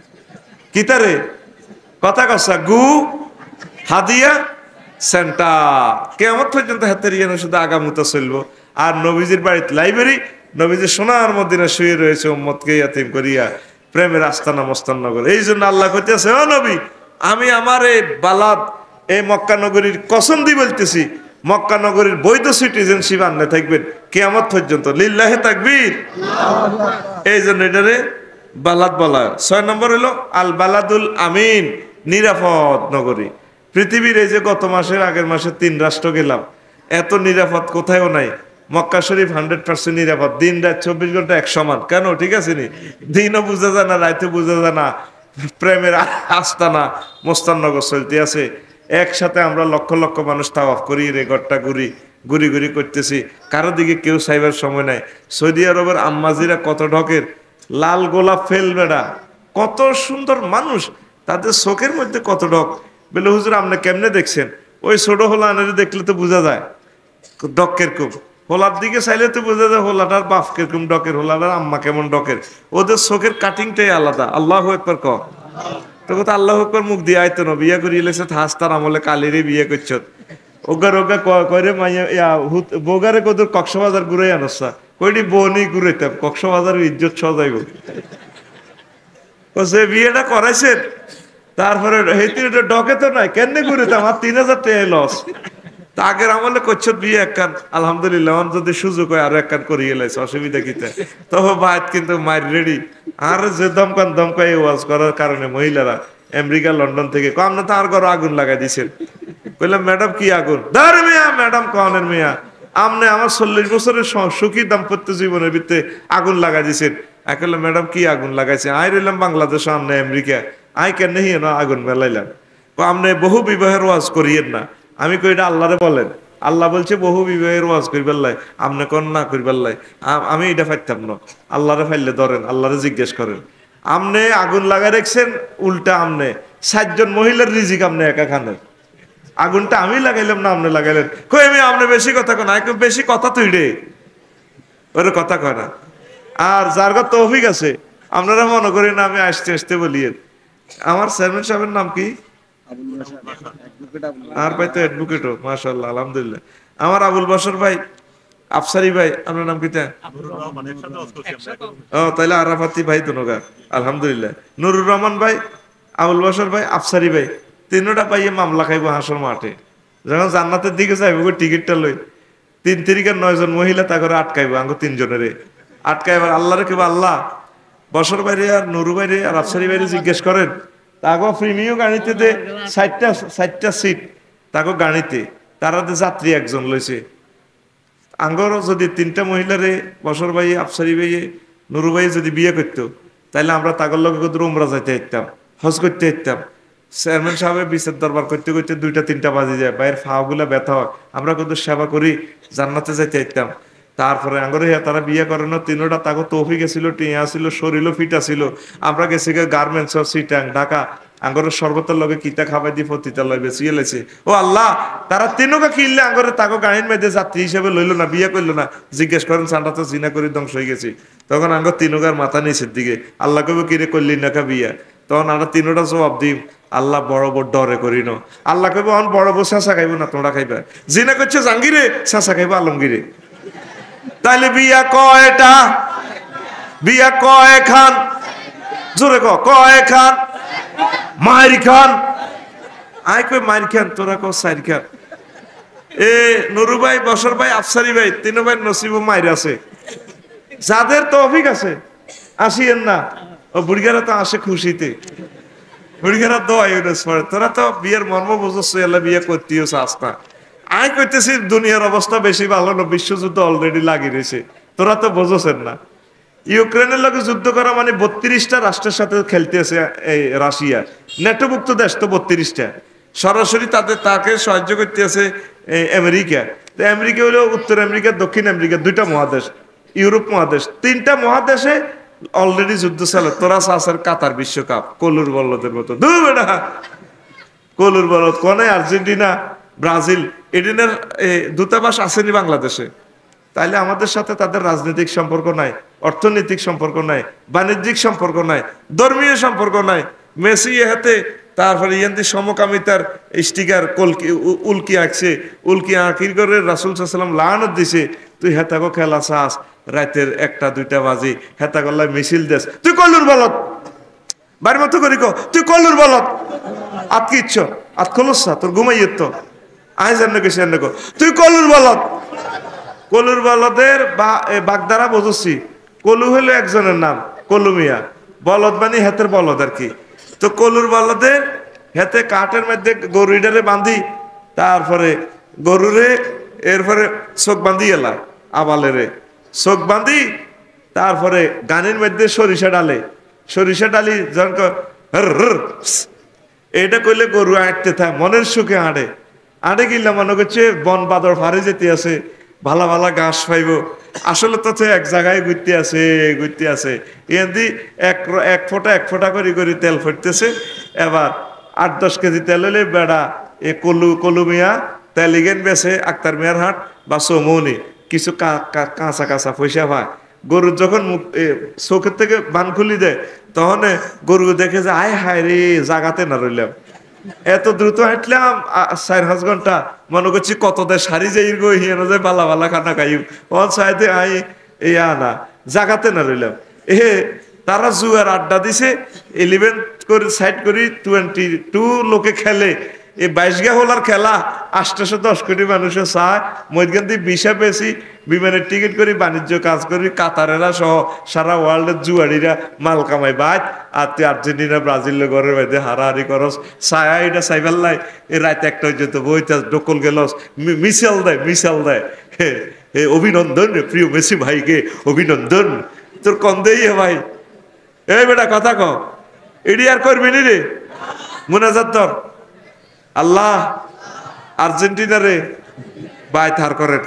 কিতারে কথা কসা, গু হাদিয়া সেন্টার। কেমন পর্যন্ত হাতের ইয়ে শুধু আগামুতা চলবো। আর নবীজির বাড়িতে লাইব্রেরি, নবীজির সোনার মদিনা শুয়ে রয়েছে উম্মতকে ইয়াতিম করিয়া, প্রেমের আস্তানা মস্তাননগর। এই জন্য আল্লাহ কইতেছে, ও নবী, আমি আমার এই বালাদ, এই মক্কা নগরীর কসম দিয়ে বলতেছি, মক্কা নগরীর বৈধ সিটিজেনশিপ আনলে থাকবেন কিয়ামত পর্যন্ত। লিল্লাহে তাকবীর। এই জন্য এটারে বালাদ বলা। ছয় নম্বর হলো আল বালাদুল আমিন, নিরাপদ নগরী। পৃথিবীর এই যে গত মাসের আগের মাসে তিন রাষ্ট্র গেলাম, এত নিরাপদ কোথায়ও নাই। মক্কা শরীফ হান্ড্রেড পার্সেন্ট নিরাপদ, দিন রাত চব্বিশ ঘন্টা এক সমান। কেন? ঠিক আছে নি, দিনও বুঝা যায় না, রাইতে বুঝা যায় না, প্রেমের আস্তানা মোস্তাননগর চলতে আছে। একসাথে আমরা লক্ষ লক্ষ মানুষ তাওয়াফ করি, রেকর্ডটা ঘুরি ঘুরি ঘুরি করতেছি, কারো দিকে কেউ সাইবার সময় নাই। সৌদি আরবের আম্মাজিরা কত ঢকের, লাল গোলাপ ফেল বেড়া, কত সুন্দর মানুষ, তাদের চোখের মধ্যে কত ঢক। বলে হুজুর আপনি কেমনে দেখছেন? ওই ছোট হোলা আনারে দেখলে তো বোঝা যায় ডক কিরকম, হোলার দিকে চাইলে তো বোঝা যায় হোলাটার বাপ কিরকম ডকের, হোলাটার আম্মা কেমন ডকের। ওদের চোখের কাটিংটাই আলাদা। আল্লাহু আকবার ক তো কথা, আল্লাহু আকবার মুখ দিয়ে আইতো না, বিয়া করিয়ে লেছে হাস্তার আমলে কালিরে বিয়ে করছ। ওগার ওগা কয়রে মাইয়া বোগারে কদর কক্সবাজার ঘুরে আনসা, কইটি বনি ঘুরাইতাম, কক্সবাজার ইজ্জত সজাইব। সে বিয়েটা করাইছেন, তারপরে ডকে তো নাই, কেন ঘুরেতাম, আর তিন হাজার টাকা লস। তা আগের আমলে করছ বিয়ে একখান, আলহামদুলিল্লাহ যদি সুযোগ হয় আরো একখান করিয়ে লাইছে, অসুবিধা কিতে। তবে বাইত কিন্তু মায়ের রেডি। আর যে দমকান দমকাই ওয়াজ করার কারণে মহিলারা আমেরিকা লন্ডন থেকে, কো আপনি তো আর ঘরে আগুন লাগাই দিছেন। কইলাম ম্যাডাম কি আগুন? দাঁড় মিয়া ম্যাডাম কনের মিয়া, আপনি আমার চল্লিশ বছরের সুখী দাম্পত্য জীবনের ভিতরে আগুন লাগাই দিছেন। আমি কইলাম ম্যাডাম কি আগুন লাগাইছে? আই রইলাম বাংলাদেশ, আপনি আমেরিকা, আই কেন হি না আগুন মেলাইলাম। কো আপনি বহু বিবাহের ওয়াজ করিয়েন না। আমি কই এটা আল্লাহরে বলেন, আল্লাহ বলছে বহু বিবাহের ওয়াজ করিবার লাই, আপনি কোন না করিবার লাই। আমি এটা ফাইতাম না, আল্লাহরে ফাইলে ধরেন, আল্লাহরে জিজ্ঞেস করেন। আমনে আগুন লাগাই রাখছেন, উল্টা আমনে সাতজন মহিলার রিজিক আপনি একা খানের। আগুনটা আমি লাগাইলাম না আপনি লাগাইলেন। কই আমি আপনি বেশি কথা কয় না, বেশি কথা তুই রে, ওর কথা কয় না। আর যার কথা তৌফিক আছে, আপনারা মনে করেন আমি আসতে আসতে বলিয়েন। আমার চেয়ারম্যান সাহেবের নাম কি? আর ভাই তো অ্যাডভোকেটও, মাশাআল্লাহ আলহামদুলিল্লাহ। আমার আবুল বাশর ভাই, আফসারি ভাই, আপনার নাম কি? ও তাইলে আরাফাতি ভাই তো নগা, আলহামদুলিল্লাহ। নুরুর রহমান ভাই, আবুল বাশর ভাই, আফসারি ভাই, তিনটা পাইয়ে মামলা খাইবো হাসর মাঠে। যখন জান্নাতের দিকে যাইব টিকিটটা লই, তিন তারিখের নয় জন মহিলা তা করে আটকাইবো আঙ্গো তিনজনের আটকাইবার। আল্লাহরে কেবল আল্লাহ বছর বাইরে আর নুরু বাইরে আর আফসারি বাইরে জিজ্ঞেস করেন, তাকে প্রিমিয় গাড়িতে দে ষাটটা ষাটটা সিট, তাকে গাড়িতে তারা যাত্রী একজন লইছে। আঙ্গর যদি তিনটা মহিলারে বছর ভাই আফসারি ভাইয়ে নুরু ভাই যদি বিয়ে করতো, তাহলে আমরা তাগর লগে উমরা যাইতে যেতাম, হজ করতে যেতাম। চেয়ারম্যান সাহেবের বিচার দরবার করতে করতে দুইটা তিনটা বাজে যায়, বাইরের ফাওয়াগুলা ব্যথা হয়, আমরা কিন্তু সেবা করি, জান্নাতে যাইতে যেতাম। তারপরে আঙ্গরে তারা বিয়ে করানো তিনোটা তাকে তৌফিক ছিল, টিয়া ছিল, শরীরও ফিটা ছিল। আমরা গেছি গার্মেন্টস সিটাং ঢাকা, আঙ্গরে সর্বতের লগে কিতা খাবাই দি পতিতালয় বেশি এলেছে। ও আল্লাহ, তারা তিনোকে কিনলে আঙ্গরে তাকে গাড়ির মেয়েদের যাত্রী হিসেবে লইলো না, বিয়ে করলো না। জিজ্ঞেস করেন চান্ডা তো জিনা করে ধ্বংস হয়ে গেছি। তখন আঙ্গর তিনোগার মাথা নিচের দিকে, আল্লাহ কবে কিনে করলি না কা বিয়া? তখন আমরা তিনোটা জবাব দিই, আল্লাহ বড় বড় ডরে করি ন। আল্লাহ কবে অন বড় বড় চেঁচা খাইব না, তোমরা খাইবা। জিনা করছে জাঙ্গিরে, চেঁচা খাইবো আলমগিরে। তাইলে বিয়া কয়টা? বিয়া কয় খান? জোরে ক কয় খান? মায়ের খান। আয় কই মায়ের খান, তোরা ক সাইর খান। এ নুরু ভাই, বসর ভাই, আফসারি ভাই, তিন ভাই নসিব মায়ের আছে। যাদের তৌফিক আছে আসিয়েন না, ও বুড়িগারা তো আসে খুশিতে, বুড়িগারা দোয়া ইউনেস পড়ে। তোরা তো বিয়ের মর্ম বুঝছো, এলা বিয়ে করতেও চাস না। আয় কইতেছি দুনিয়ার অবস্থা বেশি ভালো না, বিশ্বযুদ্ধ অলরেডি লাগিয়ে রয়েছে, তোরা তো বুঝছেন না। ইউক্রেনের লগে যুদ্ধ করা মানে বত্রিশটা রাষ্ট্রের সাথে খেলতেছে এই রাশিয়া, নেটোভুক্ত দেশ তো বত্রিশটা, সরাসরি তাদের তাকে সাহায্য করতেছে আমেরিকা। তো আমেরিকা হলো উত্তর আমেরিকা, দক্ষিণ আমেরিকা, দুইটা মহাদেশ, ইউরোপ মহাদেশ, তিনটা মহাদেশে অলরেডি যুদ্ধ চলে। তোরা চাষের কাতার বিশ্বকাপ কলুর বল্লদের মতো, দু বেটা কলুর বলদ কোনে আর্জেন্টিনা, ব্রাজিল, এদিনের দূতাবাস আসেনি বাংলাদেশে। তাইলে আমাদের সাথে তাদের রাজনৈতিক সম্পর্ক নাই, অর্থনৈতিক সম্পর্ক নাই, বাণিজ্যিক সম্পর্ক নাই, ধর্মীয় সম্পর্ক নাই। মেসি হাতে তারপরে ইয়ান্তি সমকামিতার স্টিকার কলকি উল্কি আঁকছে, উল্কি আঁকির করে রাসূল সাল্লাল্লাহু আলাইহি ওয়াসাল্লাম লানত দিছে, তুই হেতাগো খেলা চাস রাতের একটা দুইটা বাজে, হেতাগল্লায় মিছিল দেশ, তুই কল্লুর বলত বাড়ির মতো করি ক, তুই কল্লুর বলত আত কি ইচ্ছ আত খোলসা তোর ঘুমাইয়ে তো আয় জান গেছি জান গো, তুই কল্লুর বলত। কলুর বলদের বাগদারা বুঝছি, কলু হলো একজনের নাম, কলু মিয়া, বলদ মানে হেতের বলদ আর কি। তো কলুর বলদের হেতে কাঠের মধ্যে গরু ইডারে বাঁধি, তারপরে গরুরে এরপরে চোখ বাঁধি এলা, আবালেরে চোখ বাঁধি, তারপরে গানের মধ্যে সরিষা ডালে, সরিষা ডালি যখন এটা কইলে গরু আঁটতে থাকে, মনের সুখে আঁটে, আঁটে গিলা মনে করছে বন বাদর ফারে যেতে আছে, ভালা ভালা ঘাস পাইব। আসলে তো এক জায়গায় ঘুরতে আছে ঘুরতে আছে, এদি এক এক ফোঁটা এক ফোঁটা করে করে তেল ফুটতেছে। এবার আট দশ কেজি তেল হলে বেড়া এ কলু কলু মিয়া তেল ইগেন বেছে আক্তার মিয়ার হাট বা চৌমনি কিছু কাঁচা কাঁচা পয়সা পায়। গরুর যখন মুখ চোখের থেকে বান খুলি দেয়, তখন গরু দেখে যে আয় হায় রে জাগাতে না রইলাম, এত দ্রুত হাঁটলাম চার পাঁচ ঘন্টা, মনে করছি কত দেশ সারি যাই গো হিয়ানো যায় বালা বালা খানা খাই অন সাইডে আই এই আনা জাগাতে না রইলাম। এ তারা জুয়ার আড্ডা দিছে, ইলেভেন করে সাইড করি টোয়েন্টি টু লোকে খেলে, এই বাইশ গা হলার খেলা আটশো দশ কোটি মানুষের চায় মধ্যখান দিয়ে বিষা পেয়েছি বিমানের টিকিট করি বাণিজ্য কাজ করি কাতারেরা সহ সারা ওয়ার্ল্ডের জুয়ারিরা মাল কামাই বাইত আর তুই আর্জেন্টিনা ব্রাজিল ঘরের বাইরে হারাহারি করস ছায়া এটা সাইবাল্লাই এই রাত একটা হয়ে যেত বইতে ডকল গেলস মিসাল দেয় মিসাল দেয় হে অভিনন্দন প্রিয় মেসি ভাইকে অভিনন্দন তোর কম দেই ভাই এই বেটা কথা ক এডি আর করবি নি রে মুনাজাত তোর আল্লাহ আর্জেন্টিনা রে বাই থার করেন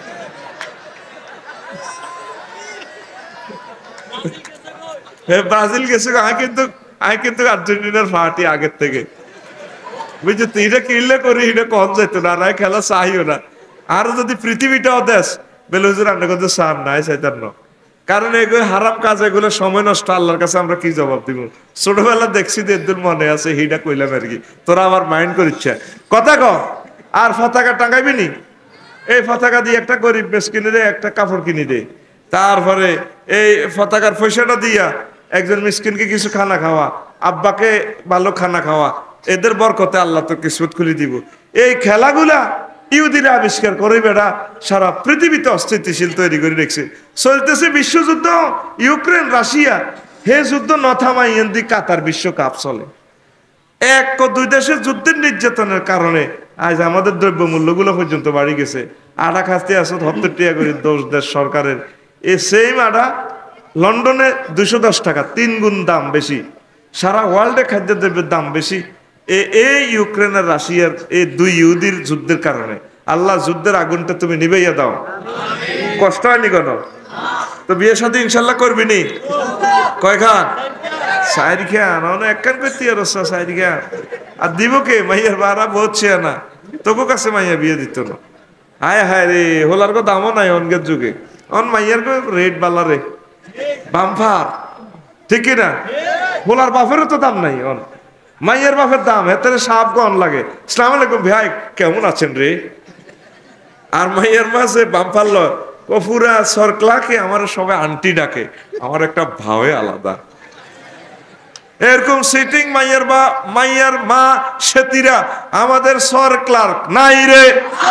ব্রাজিল গেছে আমি কিন্তু আমি কিন্তু আর্জেন্টিনার পার্টি আগের থেকে বুঝছো তুই এটা কিনলে করি এটা কম যেত না না খেলা চাইও না আর যদি পৃথিবীটাও দেশ বেলে হুজুর রান্না করতে চান নাই চাইতার ন কারণ এগুলো হারাম কাজ এগুলো সময় নষ্ট আল্লাহর কাছে আমরা কি জবাব দিব ছোটবেলা দেখছি এদের মনে আছে হিটা কইলাম আর কি তোরা আমার মাইন্ড করিচ্ছে কথা ক আর পতাকা টাঙ্গাইবি নি এই পতাকা দিয়ে একটা গরিব মিসকিনে দে একটা কাপড় কিনে দে তারপরে এই পতাকার পয়সাটা দিয়া একজন মিসকিনকে কিছু খানা খাওয়া আব্বাকে ভালো খানা খাওয়া এদের বরকতে আল্লাহ তো কিসমত খুলে দিব এই খেলাগুলা ইহুদিরা আবিষ্কার করে বেড়া সারা পৃথিবীতে অস্থিতিশীল তৈরি করে রেখেছে চলতেছে বিশ্বযুদ্ধ ইউক্রেন রাশিয়া হে যুদ্ধ ন থামাই এন্দি কাতার বিশ্বকাপ চলে এক দুই দেশের যুদ্ধের নির্যাতনের কারণে আজ আমাদের দ্রব্য মূল্যগুলো পর্যন্ত বাড়ি গেছে আটা খাস্তে আসো সত্তর টাকা করে দশ দেশ সরকারের এই সেম আটা লন্ডনে দুশো দশ টাকা তিন গুণ দাম বেশি সারা ওয়ার্ল্ডে খাদ্যদ্রব্যের দাম বেশি এই ইউক্রেনের রাশিয়ার এই দুই ইহুদির যুদ্ধের কারণে আল্লাহ যুদ্ধের আগুনটা তুমি নিভাইয়া দাও কষ্ট হয়নি কেন তো বিয়ের সাথে ইনশাল্লাহ করবি নি কয় খান সাইড খান অনেক এক কান করতে আর সাইড খান আর দিব কে মাইয়ার বারা বলছে না তোকে কাছে মাইয়া বিয়ে দিত না হায় হায় রে হোলার কো দামও নাই অনগের যুগে অন মাইয়ার কো রেট বালা রে বাম্পার ঠিক কিনা হোলার বাপেরও তো দাম নাই অন মাইয়ের বাপের দাম হেতের সাপ গন লাগে আসসালামু আলাইকুম ভাই কেমন আছেন রে আর মাইয়ের মাঝে বাম্পার লয় ও পুরা সরক্লাকে আমার সবাই আন্টি ডাকে আমার একটা ভাবে আলাদা এরকম সিটিং মাইয়ের বা মাইয়ের মা সেতিরা আমাদের সর ক্লার্ক নাই রে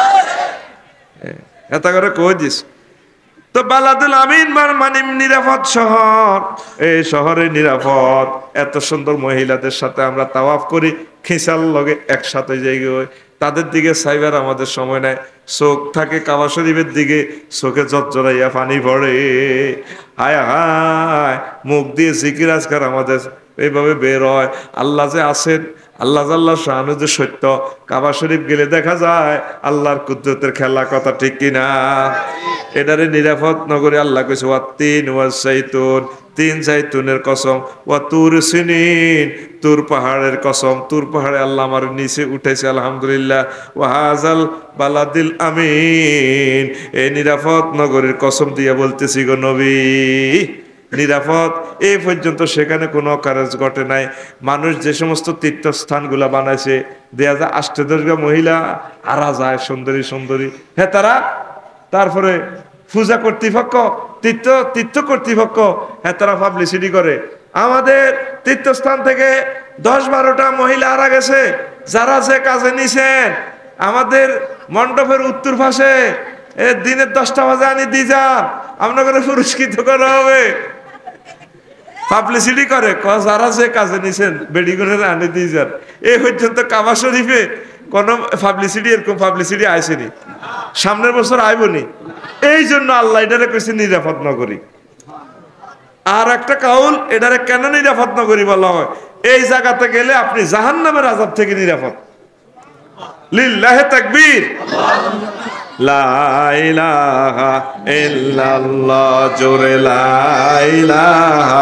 এটা করে কই দিস তো বালাদুল আমিন মানে নিরাপদ শহর এই শহরে নিরাপদ এত সুন্দর মহিলাদের সাথে আমরা তাওয়াফ করি খিসাল লগে একসাথে জায়গায় তাদের দিকে সাইবার আমাদের সময় নাই চোখ থাকে কাবা শরীফের দিকে চোখে জর্জরাইয়া পানি পড়ে হায় হায় মুখ দিয়ে জিকির আজকার আমাদের এইভাবে বের হয় আল্লাহ যে আছেন আল্লাহ আল্লাহ শাহানু যে সত্য কাবা শরীফ গেলে দেখা যায় আল্লাহর কুদরতের খেলা কথা ঠিক কিনা এটারে নিরাপদ নগরে আল্লাহ কইছে ওয়া তিন ওয়া জাইতুন তিন জাইতুনের কসম ওয়া তুর সিনিন তুর পাহাড়ের কসম তুর পাহাড়ে আল্লাহ আমার নিচে উঠাইছে আলহামদুলিল্লাহ ওয়া হাযাল বালাদিল আমিন এই নিরাপদ নগরের কসম দিয়া বলতেছি গো নবী নিরাপদ এই পর্যন্ত সেখানে কোনো কাজ ঘটে নাই মানুষ যে সমস্ত তীর্থস্থানগুলা বানাইছে দেয়া যায় আষ্টদশগা মহিলা আরা যায় সুন্দরী সুন্দরী হ্যাঁ তারা তারপরে পূজা কর্তৃপক্ষ তীর্থ তীর্থ কর্তৃপক্ষ হ্যাঁ তারা পাবলিসিটি করে আমাদের তীর্থস্থান থেকে দশ বারোটা মহিলা আরা গেছে যারা যে কাজে নিছেন আমাদের মণ্ডপের উত্তর পাশে দিনের দশটা বাজে আনি দিয়ে যান আপনাকে পুরস্কৃত করা হবে পাবলিসিটি করে যারা যে কাজে নিছেন বেডিগুনের আনি দিয়ে যান এই পর্যন্ত কাবা শরীফে কোন পাবলিসিটি এরকম পাবলিসিটি আইসেনি সামনের বছর আইবনি এই জন্য আল্লাহ এটারে কইছে নিরাপদ নগরী আর একটা কাউল এটারে কেন নিরাপদ নগরী বলা হয় এই জায়গাতে গেলে আপনি জাহান্নামের আযাব থেকে নিরাপদ লিল্লাহি তাকবীর লা ইলাহা ইল্লাল্লাহ জোরে লা ইলাহা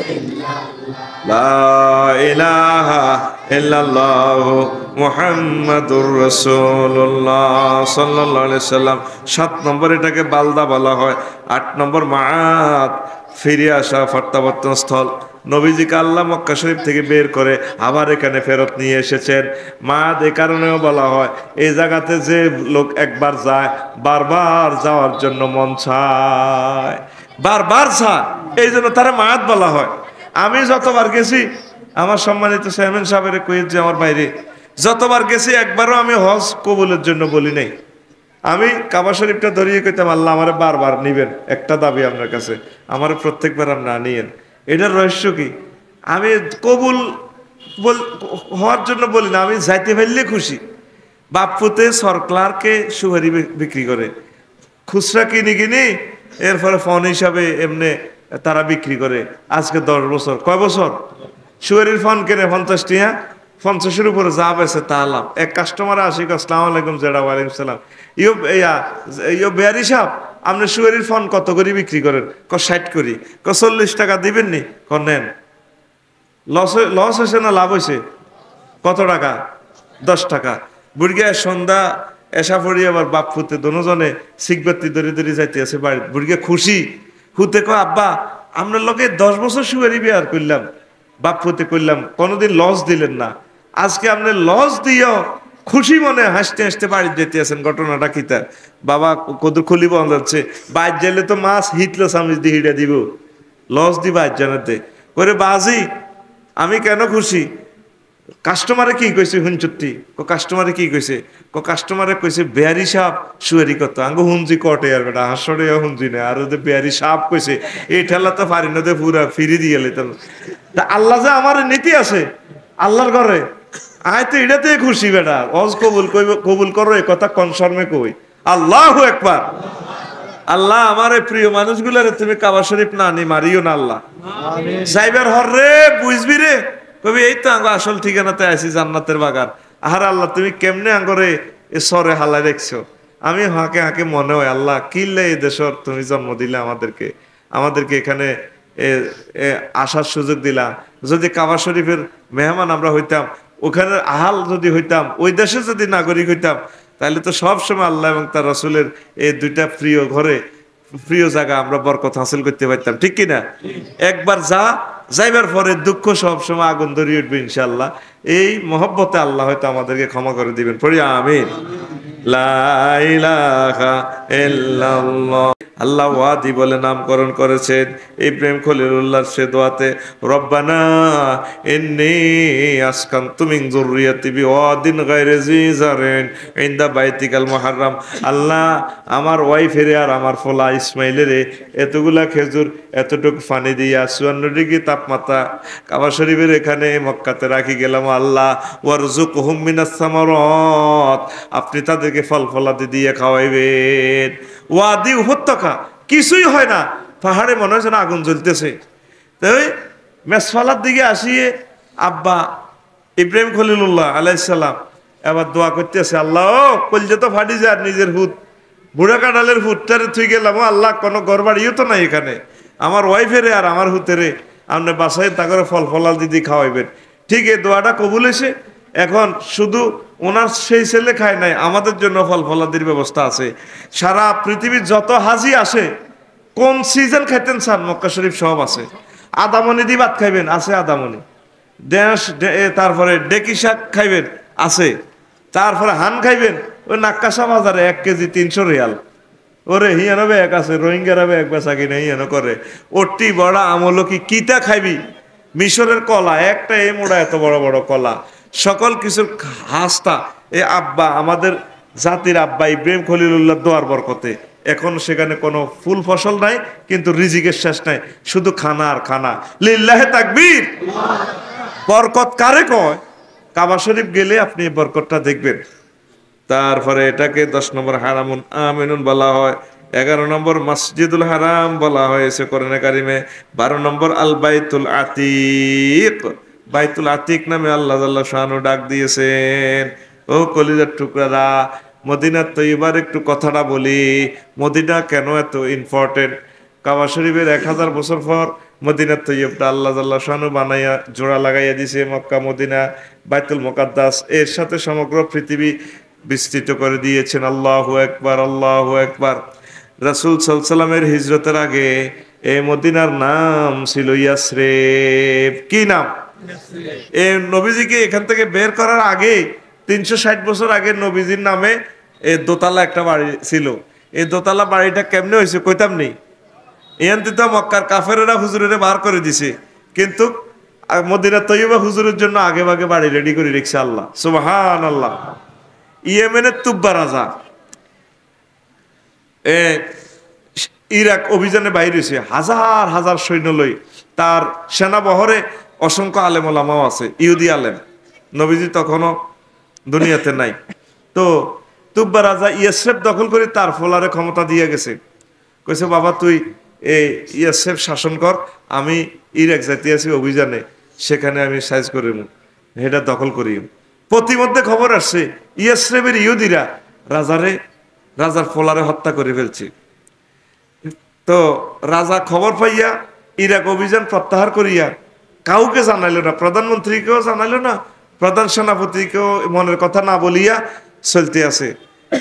লা ইলাহা ইল্লাল্লাহ মুহাম্মাদুর রাসূলুল্লাহ সাল্লাল্লাহু আলাইহি সাল্লাম সাত নম্বর এটাকে বালদা বলা হয় আট নম্বর মাআদ ফিরে আসা প্রত্যাবর্তন স্থল নবীজিকে আল্লাহ মক্কা শরীফ থেকে বের করে আবার এখানে ফেরত নিয়ে এসেছেন মাআদ এই কারণেও বলা হয় এই জায়গাতে যে লোক একবার যায় বারবার যাওয়ার জন্য মন চায় বারবার চায় এই জন্য তারা মাআদ বলা হয় আমি যতবার গেছি আমার সম্মানিত চেয়ারম্যান সাহেবের কই যে আমার বাইরে যতবার গেছি একবারও আমি হজ কবুলের জন্য বলি নাই। আমি কাবা শরীফটা ধরিয়ে কইতাম আল্লাহ আমারে বারবার নিবেন, একটা দাবি আপনার কাছে, আমার প্রত্যেকবার আপনি আনিয়েন। এটার রহস্য কি? আমি কবুল বল হওয়ার জন্য বলি না, আমি যাইতে পারলে খুশি। বাপুতে সরকারকে সুহারি বিক্রি করে, খুচরা কিনি কিনি এরপরে ফোন হিসাবে এমনি তারা বিক্রি করে। আজকে দশ বছর কয় বছর সুহারির ফোন কেনে পঞ্চাশ টিয়া, পঞ্চাশের উপরে যা পেয়েছে তা লাভ। এক কাস্টমার আসি, আসসালামু আলাইকুম, জেডা ওয়ালাইকুম সালাম, ইউ ইয়া ইউ বেয়ারি সাহেব আপনি সুহারির ফোন কত করে বিক্রি করেন? ক ষাট করি। ক চল্লিশ টাকা দিবেন নি? ক নেন। লস লস হয়েছে না লাভ হয়েছে? কত টাকা? দশ টাকা। বুড়িয়া সন্ধ্যা এসা পড়ি আবার বাপ ফুতে দোনোজনে সিগবাতি ধরে ধরে যাইতে আছে বাড়ি। বুড়িয়া খুশি হুতে কয় আব্বা আপনার লোকে দশ বছর সুয়ারি বিয়ার করলাম, বাপ ফুতে করলাম, কোনোদিন লস দিলেন না, আজকে আপনি লস দিও খুশি মনে হাসতে হাসতে বাড়ি যেতে আছেন। ঘটনাটা কি? তার বাবা কত খুলি বন্ধ হচ্ছে, বাইর যাইলে তো মাছ হিটলো সামিজ দিয়ে হিটা দিব, লস দি বাইর জানাতে করে বাজি। আমি কেন খুশি? কাস্টমারে কি কইছে হুনচুত্তি? ক কাস্টমারে কি কইছে? ক কাস্টমারে কইছে বেয়ারি সাপ সুয়ারি কত আঙ্গ হুঞ্জি কটে আর বেটা হাসড়ে হুঞ্জি না, আর ওদের বেয়ারি সাপ কইছে এই ঠেলা তো পারি না, পুরা ফিরি দিয়ে লেতাম। তা আল্লাহ যে আমার নীতি আছে আল্লাহর ঘরে, আয় তো এটাতে খুশি বেটা। অজ কবুল কইব, কবুল করো এ কথা কনফার্মে কই। আল্লাহু আকবার। আল্লাহ আমার এই প্রিয় মানুষগুলারে তুমি কাবা শরীফ না নি মারিও না আল্লাহ। যাইবার হরে বুঝবি রে, কবি এই তো আঙ্গ আসল ঠিকানাতে আছি জান্নাতের বাগান। আহার আল্লাহ তুমি কেমনে আঙ্গরে এ সরে হালাই দেখছো। আমি হাঁকে হাঁকে মনে হয় আল্লাহ কিল্লে এই দেশর তুমি জন্ম দিলে আমাদেরকে, আমাদেরকে এখানে আসার সুযোগ দিলা। যদি কাবা শরীফের মেহমান আমরা হইতাম, ওখানে আহাল যদি হইতাম, ওই দেশে যদি নাগরিক হইতাম, তাহলে তো সব সময় আল্লাহ এবং তার রাসূলের এই দুইটা প্রিয় ঘরে প্রিয় জায়গা আমরা বরকত হাসিল করতে পারতাম, ঠিক কিনা? একবার যা যাইবার পরে দুঃখ সব সময় আগুন ধরিয়ে উঠবে ইনশাআল্লাহ। এই মহব্বতে আল্লাহ হয়তো আমাদেরকে ক্ষমা করে দিবেন। পড়ি আমিন। লা ইলাহা ইল্লাল্লাহ। আল্লাহ ওয়াদি বলে নামকরণ করেছেন ইব্রাহিম খলিলুল্লাহর সে দোয়াতে, রব্বানা ইন্নী আসকানতু মিন যুররিয়াতি বিওয়াদিন গায়রি জি জারিন ইনদা বাইতিকাল মুহাররাম। আল্লাহ আমার ওয়াইফেরে আর আমার ফলা ইসমাইলের এতগুলা খেজুর এতটুকু পানি দিয়া চুয়ান্ন ডিগ্রি তাপমাত্রা কাবা শরীফের এখানে মক্কাতে রাখি গেলাম। আল্লাহ ওয়ারযুকহুম মিনাস সামারাত, আপনি তাদেরকে ফল ফলাদি দিয়ে খাওয়াইবেন। ওয়াদি উপত্যকা কিছুই হয় না, পাহাড়ে মনে হয় যেন আগুন জ্বলতেছে। তাই মেসফালার দিকে আসিয়ে আব্বা ইব্রাহিম খলিলুল্লাহ আলাইহিস সালাম এবার দোয়া করতেছে, আল্লাহ কলজে তো ফাটি যায় আর নিজের হুত বুড়া কাঁঠালের হুতটারে থুই গেলাম, আল্লাহ কোনো ঘর বাড়িও তো নাই এখানে, আমার ওয়াইফেরে আর আমার হুতেরে আপনি বাসায় তা করে ফল ফলাল দিদি খাওয়াইবেন। ঠিক এই দোয়াটা কবুল হয়েছে। এখন শুধু ওনার সেই ছেলে খায় নাই, আমাদের জন্য ফল ফলাদির ব্যবস্থা আছে। সারা পৃথিবীর যত হাজি আসে কোন সিজন খাইতেন চান মক্কা শরীফ সব আছে। আদামনি দি ভাত খাইবেন আছে, আদামনি ড্যাঁস, তারপরে ডেকি শাক খাইবেন আছে, তারপরে হান খাইবেন ওই নাক্কাশা বাজারে এক কেজি তিনশো রিয়াল। ওরে হিয়ানো ব্যাগ আছে, রোহিঙ্গারা ব্যাগ বেচা কিনে হিয়ানো করে। ওটি বড়া আমলো কি কিতা খাইবি? মিশরের কলা একটা এই মোড়া এত বড় বড় কলা, সকল কিছুর হাস্তা। এ আব্বা আমাদের জাতির আব্বা ইব্রাহিম খলিলুল্লাহ দোয়ার বরকতে এখন সেখানে কোনো ফুল ফসল নাই, কিন্তু রিজিকের শেষ নাই, শুধু খানা আর খানা। লিল্লাহে তাকবীর। বরকত কারে কয়? কাবা শরীফ গেলে আপনি বরকতটা দেখবেন। তারপরে এটাকে দশ নম্বর হারামুন আমিনুন বলা হয়, এগারো নম্বর মসজিদুল হারাম বলা হয়েছে কোরআনে কারিমে, বারো নম্বর আল বাইতুল আতিক, বাইতুল আতিক নামে আল্লাহ আল্লাহ শানু ডাক দিয়েছেন। ও কলিজার টুকরারা, মদিনার তৈবার একটু কথাটা বলি, মদিনা কেন এত ইম্পর্টেন্ট? কাবা শরীফের এক হাজার বছর পর মদিনার তৈয়বটা আল্লাহ আল্লাহ শানু বানাইয়া জোড়া লাগাইয়া দিছে মক্কা মদিনা বাইতুল মুকাদ্দাস, এর সাথে সমগ্র পৃথিবী বিস্তৃত করে দিয়েছেন। আল্লাহু আকবার, আল্লাহু আকবার। রাসূল সাল্লাল্লাহু আলাইহি ওয়াসাল্লামের হিজরতের আগে এই মদিনার নাম ছিল ইয়াসরিব। কি নাম? এই নবীজিকে এখান থেকে বের করার আগে তিনশো ষাট বছর আগে নবীজির নামে এই দোতলা একটা বাড়ি ছিল। এই দোতলা বাড়িটা কেমনে হয়েছে কইতাম নেই। এখান থেকে মক্কার কাফেরেরা হুজুরেরা বার করে দিছে, কিন্তু আর মদিনা তৈয়বা হুজুরের জন্য আগে ভাগে বাড়ি রেডি করে রেখেছে আল্লাহ, সুবহানাল্লাহ। ইয়েমেনের তুব্বা রাজা এ ইরাক অভিযানে বাইরে হয়েছে, হাজার হাজার সৈন্য লই, তার সেনাবহরে অসংখ্য আলেম ওলামাও আছে, ইহুদি আলেম। নবীজি তখনও দুনিয়াতে নাই। তো তুব্বা রাজা ইয়াসরেফ দখল করে তার ফলারে ক্ষমতা দিয়ে গেছে। কইছে বাবা তুই এই ইয়াসরেফ শাসন কর, আমি ইরাক যাইতে আছি অভিযানে, সেখানে আমি সাইজ করি, এটা দখল করি। প্রতিমধ্যে খবর আসছে ইয়াসরেফের ইহুদিরা রাজারে রাজার ফলারে হত্যা করে ফেলছে। তো রাজা খবর পাইয়া ইরাক অভিযান প্রত্যাহার করিয়া কাউকে জানাইল না, প্রধানমন্ত্রীকেও জানাইল না, প্রধান সেনাপতিকেও মনের কথা না বলিয়া চলতে আছে।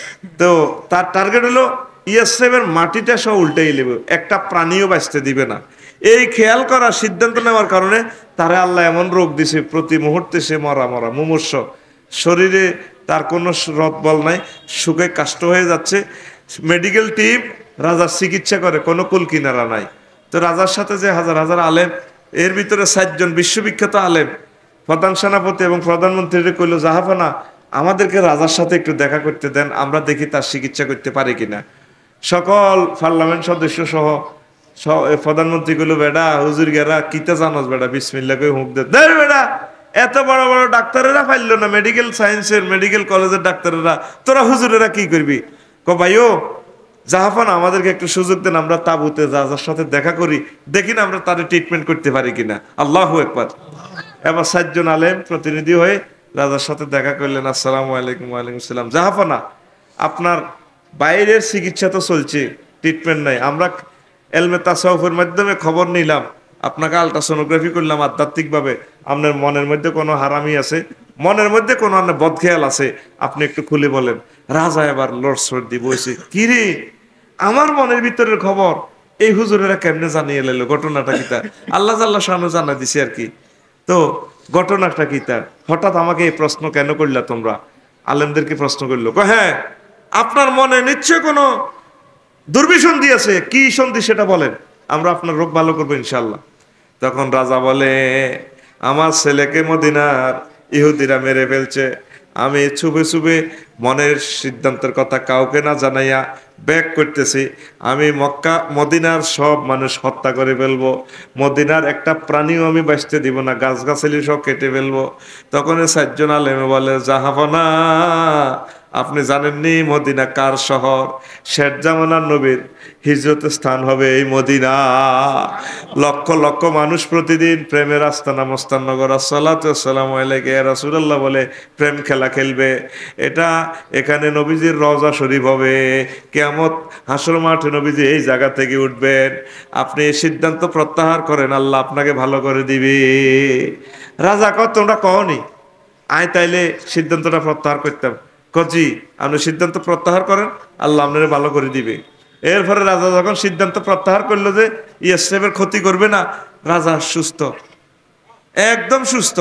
তো তার টার্গেট হলো ইয়াসরেফের মাটিটা সব উল্টাই নেবে, একটা প্রাণীও বাঁচতে দিবে না। এই খেয়াল করার সিদ্ধান্ত নেওয়ার কারণে তারা আল্লাহ এমন রোগ দিছে, প্রতি মুহূর্তে সে মরা মরা মুমূর্ষ, শরীরে তার কোনো রথ বল নাই, শুকে কাষ্ট হয়ে যাচ্ছে। মেডিকেল টিম রাজার চিকিৎসা করে, কোনো কুল কিনারা নাই। তো রাজার সাথে যে হাজার হাজার আলেম, এর ভিতরে ষাটজন বিশ্ববিখ্যাত আলেম প্রধান সেনাপতি এবং প্রধানমন্ত্রীরে কইল, জাহাপানা আমাদেরকে রাজার সাথে একটু দেখা করতে দেন, আমরা দেখি তার চিকিৎসা করতে পারি কিনা। সকল পার্লামেন্ট সদস্য সহ প্রধানমন্ত্রী গুলো, বেড়া হুজুর গেরা কিতা জানোস বেড়া, বিসমিল্লাহ কই হুঁক দে বেড়া, এত বড় বড় ডাক্তারেরা পাইল না, মেডিকেল সায়েন্সের মেডিকেল কলেজের ডাক্তারেরা, তোরা হুজুরেরা কি করবি? ক ভাইও জাহাফান আমাদেরকে একটু সুযোগ দেন, আমরা তাবুতে রাজার সাথে দেখা করি, দেখি না আমরা তাদের ট্রিটমেন্ট করতে পারি কিনা। আল্লাহু আকবার। এবার সাতজন আলেম প্রতিনিধি হয়ে রাজার সাথে দেখা করলেন। আসসালামু আলাইকুম। ওয়ালাইকুম আসসালাম। জাহাফানা আপনার বাইরের চিকিৎসা তো চলছে, ট্রিটমেন্ট নাই, আমরা এলমে তাসাউফের মাধ্যমে খবর নিলাম, আপনাকে আলট্রাসোনোগ্রাফি করলাম আধ্যাত্মিকভাবে, আপনার মনের মধ্যে কোনো হারামি আছে, মনের মধ্যে কোনো বদখেয়াল আছে, আপনি একটু খুলে বলেন। রাজা এবার লড়সড় দিয়ে বসে, কি রে আমার মনের ভিতরের খবর এই হুজুরেরা কেমনে জানিয়ে এলো, ঘটনাটা কি তার? আল্লাহ জাল্লাহ শানু জানা দিছে আর কি। তো ঘটনাটা কি তার? হঠাৎ আমাকে এই প্রশ্ন কেন করলা তোমরা? আলেমদেরকে প্রশ্ন করলো, হ্যাঁ আপনার মনে নিশ্চয় কোনো দুর্বিসন্ধি আছে, কি সন্ধি সেটা বলেন, আমরা আপনার রোগ ভালো করবো ইনশাল্লাহ। তখন রাজা বলে, আমার ছেলেকে মদিনার ইহুদিরা মেরে ফেলছে, আমি ছুবে ছুবে মনের সিদ্ধান্তের কথা কাউকে না জানাইয়া ব্যাক করতেছি, আমি মক্কা মদিনার সব মানুষ হত্যা করে ফেলবো, মদিনার একটা প্রাণীও আমি বাঁচতে দিব না, গাছগাছালি সব কেটে ফেলবো। তখন চারজন আলেমে বলে, জাহাপনা আপনি জানেননি মদিনা কার শহর? শেষ জামানার নবীর হিজরতের স্থান হবে এই মদিনা। লক্ষ লক্ষ মানুষ প্রতিদিন প্রেমের আস্তানা মস্তাননগর আসসালাতু ওয়াসসালামু আলাইকা ইয়া রাসূলুল্লাহ বলে প্রেম খেলা খেলবে। এটা এখানে নবীজির রওজা শরীফ হবে, কিয়ামত হাসর মাঠে নবীজি এই জায়গা থেকে উঠবেন। আপনি এই সিদ্ধান্ত প্রত্যাহার করেন, আল্লাহ আপনাকে ভালো করে দিবে। রাজা কত তোমরা কওনি, আয় তাইলে সিদ্ধান্তটা প্রত্যাহার করতাম। কজি আপনি সিদ্ধান্ত প্রত্যাহার করেন, আল্লাহ আপনারা ভালো করে দিবে। এরপরে রাজা যখন সিদ্ধান্ত প্রত্যাহার করলো যে ইয়াসরিবের ক্ষতি করবে না, রাজা সুস্থ, একদম সুস্থ।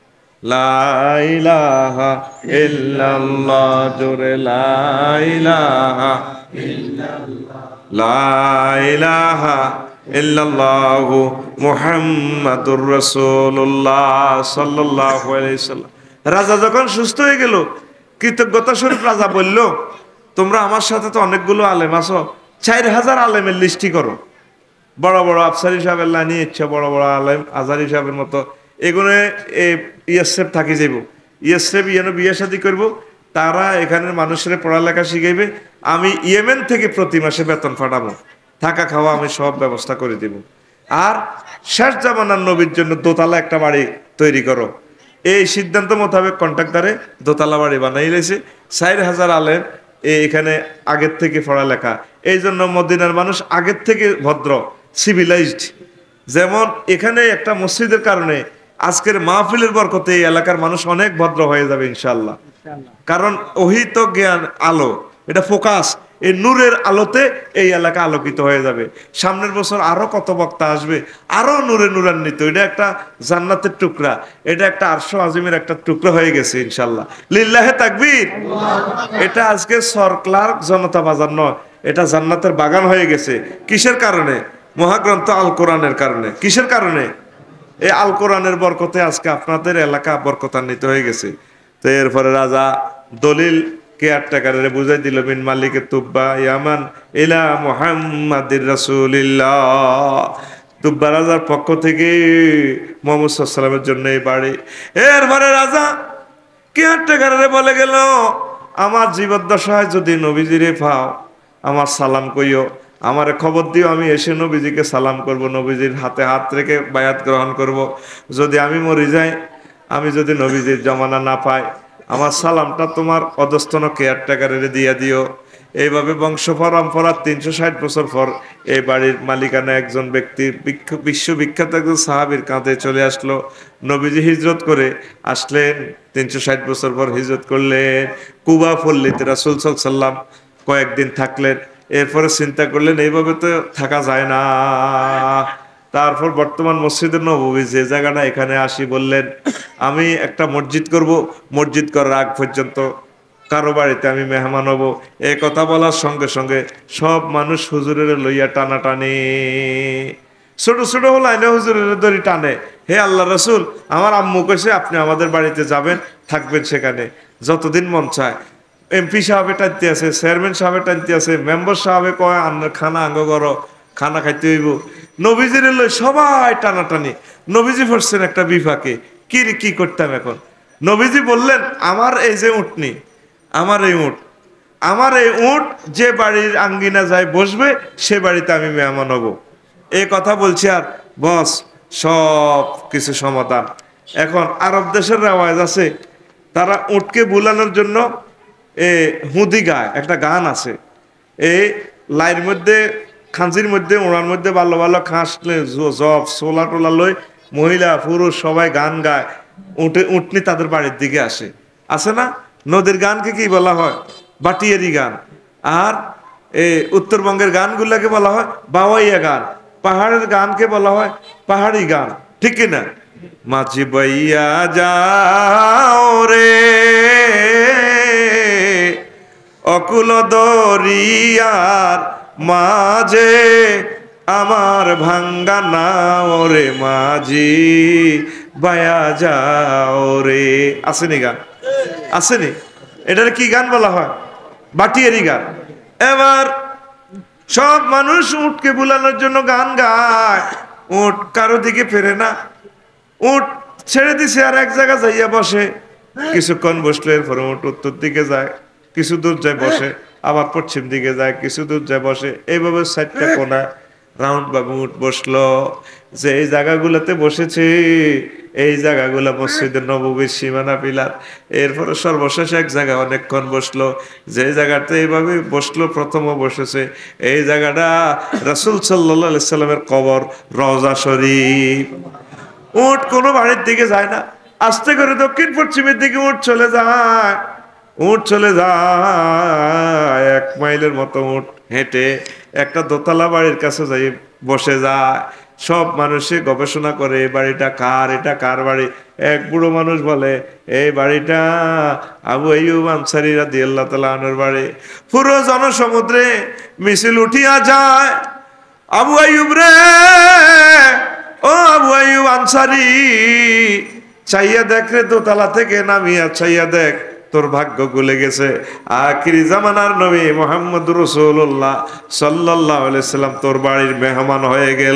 লা ইলাহা ইল্লাল্লাহ, জোরে লা ইলাহা ইল্লাল্লাহ, লা ইলাহা ইল্লাল্লাহু মুহাম্মাদুর রাসূলুল্লাহ সাল্লাল্লাহু আলাইহি সাল্লাম। রাজা যখন সুস্থ হয়ে গেল, কৃতজ্ঞতা স্বরূপ রাজা বলল, তোমরা আমার সাথে তো অনেকগুলো আলেম আছো, চার হাজার আলেমের লিস্টি করো, বড় বড় আফসারি সাহেবের লাইনে ইচ্ছা, বড় বড় আলেম আজারি সাহেবের মতো, এগুলো ইয়াসরেফ থাকি যাইব, ইয়াসরেফ ইয়ানো বিয়ে শাদী করবো, তারা এখানের মানুষের পড়ালেখা শিখাইবে, আমি ইয়েমেন থেকে প্রতি মাসে বেতন পাঠাবো, থাকা খাওয়া আমি সব ব্যবস্থা করে দিব। আর শেষ জামানার নবীর জন্য দোতলা একটা বাড়ি তৈরি করো। এই সিদ্ধান্ত মোতাবেক কন্ট্রাক্টরে দোতলা বাড়ি বানাই লেছে। চার হাজার আলেম এখানে আগের থেকে পড়ালেখা, এই জন্য মদিনার মানুষ আগের থেকে ভদ্র, সিভিলাইজড। যেমন এখানে একটা মসজিদের কারণে আজকের মাহফিলের বরকতে এই এলাকার মানুষ অনেক ভদ্র হয়ে যাবে ইনশাআল্লাহ। কারণ ওহিত জ্ঞান আলো, এটা ফোকাস, এই নূরের আলোতে এই এলাকা আলোকিত হয়ে যাবে। সামনের বছর আরো কত বক্তা আসবে, আরো নূরে নূরান্বিত। এটা একটা জান্নাতের টুকরা, এটা একটা আরশো আজিমের একটা টুকরা হয়ে গেছে ইনশাআল্লাহ। লিল্লাহে তাকবীর। এটা আজকে সরকার জনতা বাজার নয়, এটা জান্নাতের বাগান হয়ে গেছে। কিসের কারণে? মহাগ্রন্থ আল কোরআনের কারণে। কিসের কারণে? এই আল কোরআনের বরকতে আজকে আপনাদের এলাকা বরকতান্বিত হয়ে গেছে। তো এরপরে রাজা দলিল কেয়ারটেকারে বুঝাই দিল, মিন মালিকে তুব্বা ইয়ামান ইলা মুহাম্মাদির রাসূলিল্লাহ, তুব্বা রাজার পক্ষ থেকে মুহাম্মদ সাল্লাল্লাহু আলাইহি ওয়াসাল্লামের জন্য এই বাড়ি। এরপরে রাজা কেয়ারটেকারে বলে গেল, আমার জীবদ্দশায় যদি নবীজিরে পাও আমার সালাম কইও, আমার খবর দিও, আমি এসে নবীজিকে সালাম করব, নবীজির হাতে হাত রেখে বায়াত গ্রহণ করব। যদি আমি মরে যাই, আমি যদি নবীজির জমানা না পাই, আমার সালামটা তোমার অধস্তন কেয়ারটেকারে দিয়ে দিও। এইভাবে বংশ পরম্পরা তিনশো ষাট বছর পর এই বাড়ির মালিকানা একজন ব্যক্তি বিশ্ববিখ্যাত একজন সাহাবীর কাঁধে চলে আসলো। নবীজি হিজরত করে আসলেন, তিনশো ষাট বছর পর হিজরত করলেন কুবা পল্লীতে, রাসূল সাল্লাল্লাহু আলাইহি ওয়াসাল্লাম কয়েকদিন থাকলেন। এরপরে চিন্তা করলেন এইভাবে তো থাকা যায় না। তারপর বর্তমান মসজিদে নববী যে জায়গাটা, এখানে আসি বললেন আমি একটা মসজিদ করব, মসজিদ করার আগ পর্যন্ত কারো বাড়িতে আমি মেহমান হব। এই কথা বলার সঙ্গে সঙ্গে সব মানুষ হুজুরের লইয়া টানাটানি, ছোট ছোট লাইনে হুজুরের দড়ি টানে। হে আল্লাহ রসুল, আমার আম্মু কইছে আপনি আমাদের বাড়িতে যাবেন, থাকবেন সেখানে যতদিন মন চায়। এমপি সাহেবে টানতে আছে, চেয়ারম্যান সাহেবে টানতে আছে, মেম্বার সাহেবে কয় আন্নার খানা আঙ্গ করো, খানা খাইতে হইব। নবীজির লই সবাই টানাটানি। নবীজি পড়ছেন একটা বিপাকে, কি কি করতাম এখন। নবীজি বললেন আমার এই যে উটনি, আমার এই উট, আমার এই উট যে বাড়ির আঙ্গিনা যায় বসবে সে বাড়িতে আমি মেহমান হব। এই কথা বলছি আর বস সব কিছু সমাধান। এখন আরব দেশের রেওয়াজ আছে, তারা উটকে বুলানোর জন্য এ হুদি গায়, একটা গান আছে। এই লাইয়ের মধ্যে খাঁজির মধ্যে ওনার মধ্যে ভালো ভালো খাঁসলে জব সোলা টোলা লই মহিলা পুরুষ সবাই গান গায়, উঠে উঠনি তাদের বাড়ির দিকে আসে। আছে না? নদীর গানকে কি বলা হয়? বাটিয়ারি গান। আর এই উত্তরবঙ্গের গানগুলোকে বলা হয় বাওয়াইয়া গান। পাহাড়ের গানকে বলা হয় পাহাড়ি গান, ঠিক কিনা? মাঝি বাইয়া যাও রে অকুল দরিয়ার মাঝে, আমার ভাঙ্গা নাও রে মাঝি বায়া যাও রে। আসেনি গান? আসেনি? এটার কি গান বলা হয়? বাটিয়ারি গান। এবার সব মানুষ উটকে বুলানোর জন্য গান গায়, উট কারো দিকে ফেরে না, উট ছেড়ে দিছে আর এক জায়গা যাইয়া বসে। কিছুক্ষণ বসলে এরপরে উট উত্তর দিকে যায়, কিছু দূর যায় বসে, আবার পশ্চিম দিকে যায়, কিছু দূর যায় বসে। এইভাবে চারটা কোনা রাউন্ড বাবু উঠ বসলো। যে এই জায়গাগুলোতে বসেছে এই জায়গাগুলা মসজিদের নববীর সীমানা পিলার। এরপরে সর্বশেষ এক জায়গা অনেকক্ষণ বসলো, যে জায়গাতে এইভাবে বসলো প্রথমও বসেছে এই জায়গাটা রাসূল সাল্লাল্লাহু আলাইহি সাল্লামের কবর, রওজা শরীফ। উট কোনো বাড়ির দিকে যায় না, আস্তে করে দক্ষিণ পশ্চিমের দিকে উট চলে যায়। উট চলে যায় এক মাইলের মতো উট হেঁটে একটা দোতলা বাড়ির কাছে যাই বসে যায়। সব মানুষে গবেষণা করে এই বাড়িটা কার, এটা কার বাড়ি। এক বুড়ো মানুষ বলে এই বাড়িটা আবু আইয়ুব আনসারী রাদিয়াল্লাহু তাআলা আনহুর বাড়ি। পুরো জনসমুদ্রে মিছিল উঠিয়া যায়, আবু আইয়ুব রে, ও আবু আইয়ুব আনসারী, চাইয়া দেখ রে দোতলা থেকে নামিয়া চাইয়া দেখ, তোর ভাগ্য গুলে গেছে। আখিরি জামানার নবী মুহাম্মদ রাসূলুল্লাহ সাল্লাল্লাহু আলাইহি সাল্লাম তোর বাড়ির মেহমান হয়ে গেল।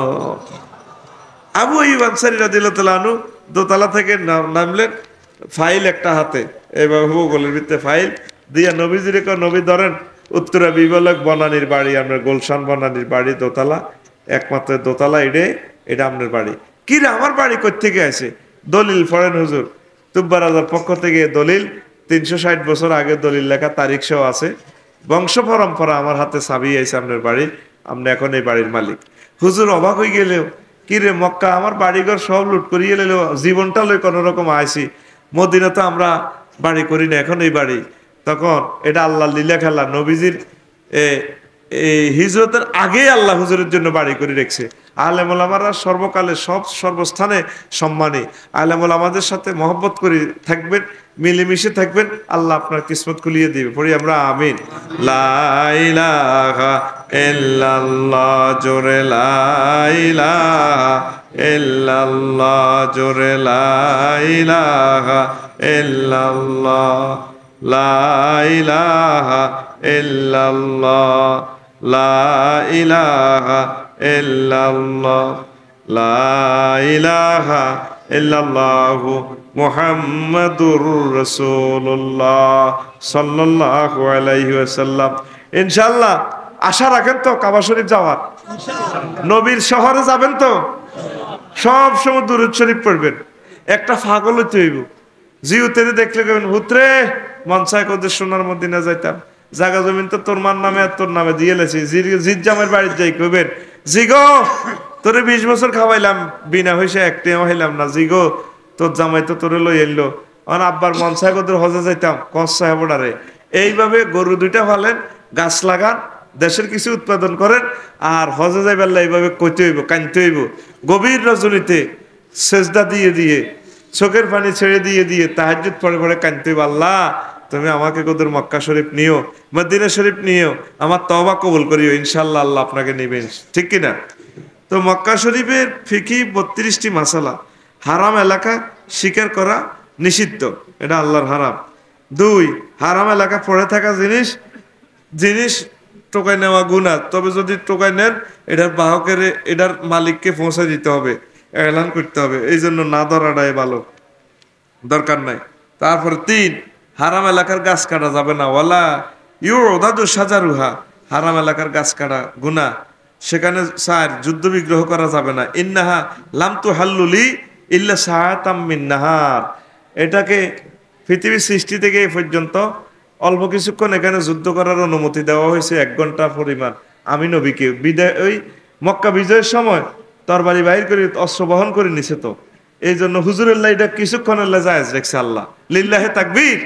আবু আইয়ুব আনসারী রাদিয়াল্লাহু তাআলা আনহু দোতলা থেকে নামলেন, ফাইল একটা হাতে, এবার হুগলের ভিতরে ফাইল দিয়া নবীজির কো নবী ধরেন উত্তরা বিবলক বনানীর বাড়ি, আমরা গুলশান বনানীর বাড়ি দোতলা, একমাত্র দোতলা, এডে এটা আপনার বাড়ি। কি রে আমার বাড়ি কই থেকে আছে? দলিল পড়েন হুজুর, তুব্বা রাজার পক্ষ থেকে দলিল, তিনশো ষাট বছর আগে দলিল লেখা, তারিখ সহ আছে। বংশ পরম্পরা আমার হাতে চাবি আইছে আপনার বাড়ির, আপনি এখন এই বাড়ির মালিক। হুজুর অবাক হয়ে গেলেও, কি রে মক্কা আমার বাড়িঘর সব লুট করিয়ে এলেও জীবনটা লই কোনো রকম আইছি, মদিনা তো আমরা বাড়ি করি না, এখন এই বাড়ি। তখন এটা আল্লাহ লীলা খেলা, নবীজির এই হিজরতের আগে আল্লাহ হুজুরের জন্য বাড়ি করে রেখেছে। আলেম ওলামারা সর্বকালে সব সর্বস্থানে সম্মানী। আলেম ওলামাদের সাথে মহব্বত করে থাকবেন, মিলেমিশে থাকবেন, আল্লাহ আপনার কিসমত খুলিয়ে দিবে। পড়ি আমরা আমিন। লা ইলাহা ইল্লাল্লাহ, জোরে লা ইলাহা ইল্লাল্লাহ, জোরে লা ইলাহা ইল্লাল্লাহ, লা ইলাহা ইল্লাল্লাহ, লা ইলাহা ইল্লাল্লাহ, লা ইলাহা ইল্লাল্লাহু মুহাম্মাদুর রাসূলুল্লাহ সাল্লাল্লাহু আলাইহি ওয়াসাল্লাম। ইনশাআল্লাহ আশা রাখেন তো কাবা শরীফ যাওয়ার? নবীর শহরে যাবেন তো? সব সময় দুরূদ শরীফ পড়বেন। একটা পাগল হইতে হইব, জিউতেরে দেখলে কইবেন হুতরে মন চায় কদের সোনার মদিনা যাইতাম, জায়গা জমিন তো তোর মার নামে আর তোর নামে দিয়ে লেছি, জিদ জামের বাড়ির যাই কইবেন জিগো তোরে বিশ বছর খাওয়াইলাম বিনা হইসে একটিও হইলাম না, জিগো তোর জামাই তো তোরে লই এলো, আমার আব্বার মন চায় কদের হজে যাইতাম কস সাহেব ওডারে। এইভাবে গরু দুইটা ফালেন, গাছ লাগান, দেশের কিছু উৎপাদন করেন, আর হজে যাইবার এইভাবে কইতে হইব, কানতে হইব। গভীর রজনীতে সেজদা দিয়ে দিয়ে চোখের পানি ছেড়ে দিয়ে দিয়ে তাহাজ্জুদ পড়ে পড়ে কানতে হইব, আল্লাহ তুমি আমাকে কদর মক্কা শরীফ নিও, মদিনা শরীফ নিও, আমার তওবা কবুল করিও, ইনশাআল্লাহ আল্লাহ আপনাকে নেবেন, ঠিক কিনা? তো মক্কা শরীফের ফিকি বত্রিশটি মাসালা। হারাম এলাকা শিকার করা নিষিদ্ধ, এটা আল্লাহর হারাম। দুই, হারাম এলাকা পড়ে থাকা জিনিস জিনিস টোকাই নেওয়া গুনাহ, তবে যদি টোকাই নেন এটার বাহকের এটার মালিককে পৌঁছে দিতে হবে, এলান করতে হবে, এই জন্য না ধরাটাই ভালো, দরকার নাই। তারপরে তিন, হারাম এলাকার গাছ কাটা যাবে না, ওয়ালা ইউ দাদু সাজারুহা, হারাম এলাকার গাছ কাটা গুনাহ। সেখানে চার, যুদ্ধ বিগ্রহ করা যাবে না, ইন্নাহা লাম তু হাল্লুলি ইল্লা সাআতাম মিন নাহার, এটাকে পৃথিবীর সৃষ্টি থেকে এই পর্যন্ত অল্প কিছুক্ষণ এখানে যুদ্ধ করার অনুমতি দেওয়া হয়েছে, এক ঘন্টা পরিমাণ। আমি নবীকে বিদায় ওই মক্কা বিজয়ের সময় তরবারি বাহির করে অস্ত্র বহন করে নিছে, তো এই জন্য হুজুরুল্লাহ এটা কিছুক্ষণের জায়েজ রেখছে আল্লাহ, লিল্লাহে তাকবীর।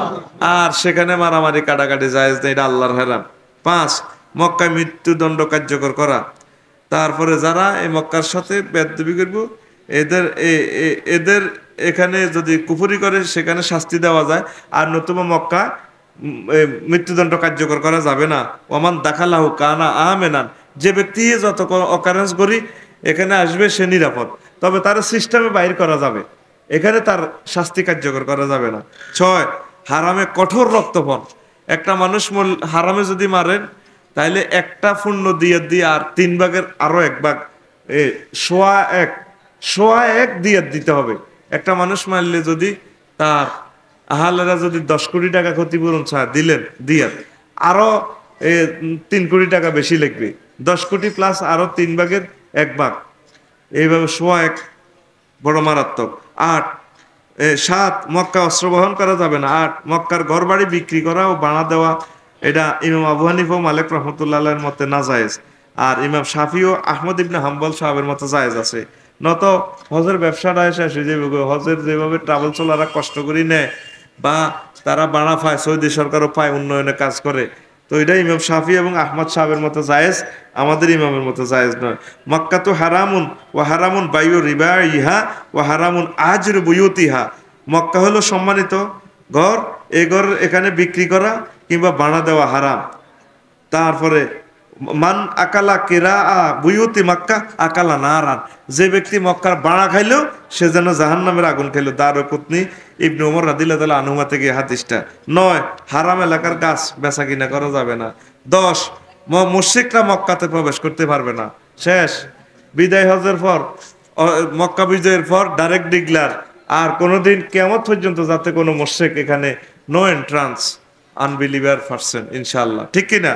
আর সেখানে মারামারি কাটাকাটি জায়েজ নেই, এটা আল্লাহর হারাম। পাঁচ, মক্কায় মৃত্যুদণ্ড কার্যকর করা। তারপরে যারা এই মক্কার সাথে বেয়াদবি করব, এদের এদের এখানে যদি কুফরি করে সেখানে শাস্তি দেওয়া যায়, আর নতুবা মক্কা মৃত্যুদণ্ড কার্যকর করা যাবে না। ওমান দাখালাহু কানা আমেনান, যে ব্যক্তি যত অকারেন্স করি এখানে আসবে সে নিরাপদ, তবে তার সিস্টেমে বাইর করা যাবে, এখানে তার শাস্তি কার্যকর করা যাবে না। ছয়, হারামে কঠোর রক্তপান। একটা মানুষ হারামে যদি মারেন তাইলে একটা পূর্ণ দিয়ে দিয়ে আর তিন ভাগের আরো এক ভাগ এ সোয়া এক সোয়া এক দিয়ে দিতে হবে। একটা মানুষ মারলে যদি তার আহালেরা যদি দশ কোটি টাকা ক্ষতিপূরণ চায় দিলেন দিয়ে আরো এ তিন কোটি টাকা বেশি লিখবে, দশ কোটি প্লাস আরো তিন ভাগের এক ভাগ, এইভাবে সোয়া এক, বড় মারাত্মক। আট, সাত, মক্কা অস্ত্র বহন করা যাবে না। আট, মক্কার ঘর বাড়ি বিক্রি করা ও বানা দেওয়া, এটা ইমাম আবু হানিফা ও মালিক রহমতুল্লাহ আলাইহির মতে নাজায়েজ, আর ইমাম শাফি ও আহমদ ইবনে হাম্বল সাহেবের মতে জায়েজ আছে। নত হজের ব্যবসাটা শেষ হয়ে যাবে, হজের যেভাবে ট্রাভেল চলারা কষ্ট করে নেয় বা তারা বানা পায়, সৌদি সরকারও পায়, উন্নয়নে কাজ করে, তো এটা ইমাম শাফি এবং আহমদ সাহেবের মতো জায়েজ, আমাদের ইমামের মতো জায়েজ নয়। মক্কা তো হারামুন ও হারামুন বায়ু রিবা ইহা ও হারামুন আজর বুয়ুতিহা, মক্কা হলো সম্মানিত ঘর, এই ঘর এখানে বিক্রি করা কিংবা বানা দেওয়া হারাম। তারপরে মান আকালা কেরা আ বুয়ুতি মক্কা আকালা নারান, যে ব্যক্তি মক্কার বাড়া খাইলো সে যেন জাহান্নামের আগুন খাইলো, দারকুতনি ইবনে ওমর রাদিয়াল্লাহু তাআলা আনহুমা থেকে হাদিসটা। নয়, হারাম এলাকার গাছ বেচা কিনা করা যাবে না। দশ, মুশরিকরা মক্কাতে প্রবেশ করতে পারবে না। শেষ, বিদায় হজের পর মক্কা বিজয়ের পর ডাইরেক্ট ডিক্লার, আর কোনোদিন কিয়ামত পর্যন্ত যাতে কোনো মুশরিক এখানে নো এন্ট্রান্স, আনবিলিভার পারসন, ইনশাআল্লাহ, ঠিক কিনা?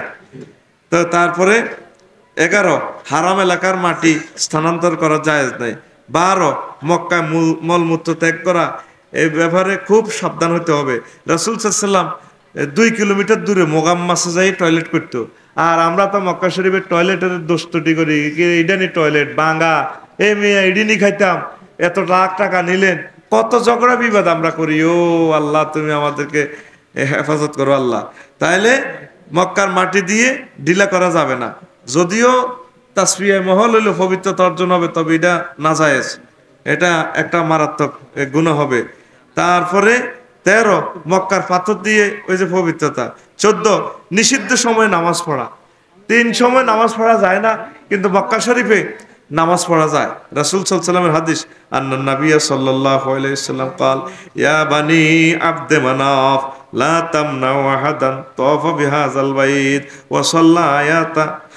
তো তারপরে এগারো, হারাম এলাকার মাটি স্থানান্তর করা জায়েজ নাই। বারো, মক্কায় মলমূত্র ত্যাগ করা, এই ব্যাপারে খুব সাবধান হতে হবে। রাসূল সাল্লাল্লাহু আলাইহি ওয়াসাল্লাম দুই কিলোমিটার দূরে মোগাম্মাসে যাই টয়লেট করতো, আর আমরা তো মক্কা শরীফের টয়লেটের দোস্তুটি করি, ইডানি টয়লেট বাঙ্গা, এই মেয়ে ইডিনি খাইতাম, এত লাখ টাকা নিলেন, কত ঝগড়া বিবাদ আমরা করি। ও আল্লাহ, তুমি আমাদেরকে হেফাজত করো আল্লাহ। তাইলে মক্কার মাটি দিয়ে ঢিলা করা যাবে না, যদিও তাসবিয়ায়ে মহল হইলে পবিত্রতা অর্জন হবে, তবে এটা নাজায়েজ, এটা একটা মারাত্মক গুনাহ হবে। তারপরে তেরো, মক্কার পাথর দিয়ে ওই যে পবিত্রতা। চোদ্দ, নিষিদ্ধ সময়ে নামাজ পড়া। তিন সময় নামাজ পড়া যায় না, কিন্তু মক্কা শরীফে নামাজ পড়া যায়। রাসূল সাল্লাল্লাহু আলাইহি ওয়াসাল্লামের হাদিস, আন্নান নাবিয়্যা সাল্লাল্লাহু আলাইহি ওয়াসাল্লাম قال يا بني عبد مناف لا تمنعوا أحدا طاف بهذا البيت وصلى آيات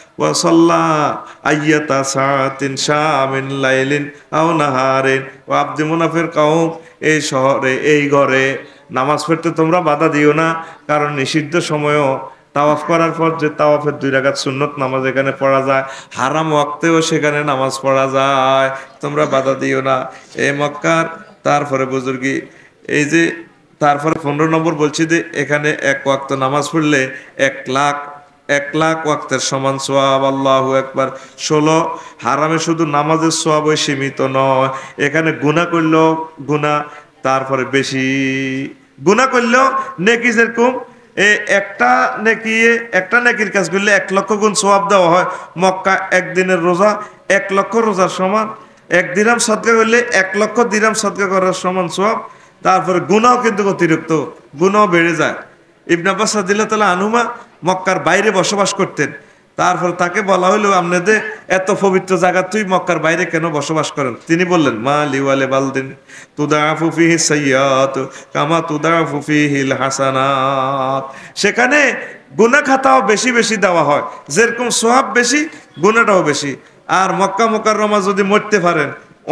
وصلى أية ساعة شاء من ليل أو نهار وعبد منافের কওম, এই শহরে এই ঘরে নামাজ পড়তে তোমরা বাধা দিও না, কারণ নিষিদ্ধ সময়ও তাওয়াফ করার পর যে তাওয়াফের দুই রাকাত সুন্নত নামাজ এখানে পড়া যায়, হারাম ওয়াক্তেও সেখানে নামাজ পড়া যায়, তোমরা বাধা দিও না। এ মক্কার তারপরে বুজুর্গি, এই যে তারপরে পনেরো নম্বর বলছি যে এখানে এক ওয়াক্ত নামাজ পড়লে এক লাখ এক লাখ ওয়াক্তের সমান সোয়াব। আল্লাহু আকবার। ষোলো, হারামে শুধু নামাজের সোয়াব সীমিত নয়, এখানে গুনাহ করলেও গুনাহ তারপরে বেশি, গুনাহ করলেও নেকি যেরকম এ একটা নেকি একটা নেকির কাজ করলে এক লক্ষ গুণ সোয়াব দেওয়া হয়। মক্কা একদিনের রোজা এক লক্ষ রোজার সমান, এক দিরহাম সদকা করলে এক লক্ষ দিরহাম সদকা করার সমান সোয়াব। তারপরে গুনাহও কিন্তু অতিরিক্ত, গুনাহ বেড়ে যায়। ইবনে আব্বাস রাদিয়াল্লাহু তাআলা আনহুমা মক্কার বাইরে বসবাস করতেন, তারপর তাকে বলা হইল আপনাদের এত পবিত্র জায়গা তুই মক্কার বাইরে কেন বসবাস করেন? তিনি বললেন, মা লিওয়ালে বালদিন তুদাফু ফিহি সাইয়্যাত কামা তুদাফু ফিহিল হাসানাত, সেখানে গুনাহ খাতাও বেশি বেশি দেওয়া হয়, যেরকম সওয়াব বেশি গুনাহটাও বেশি। আর মক্কা মুকাররমা যদি মরতে পারেন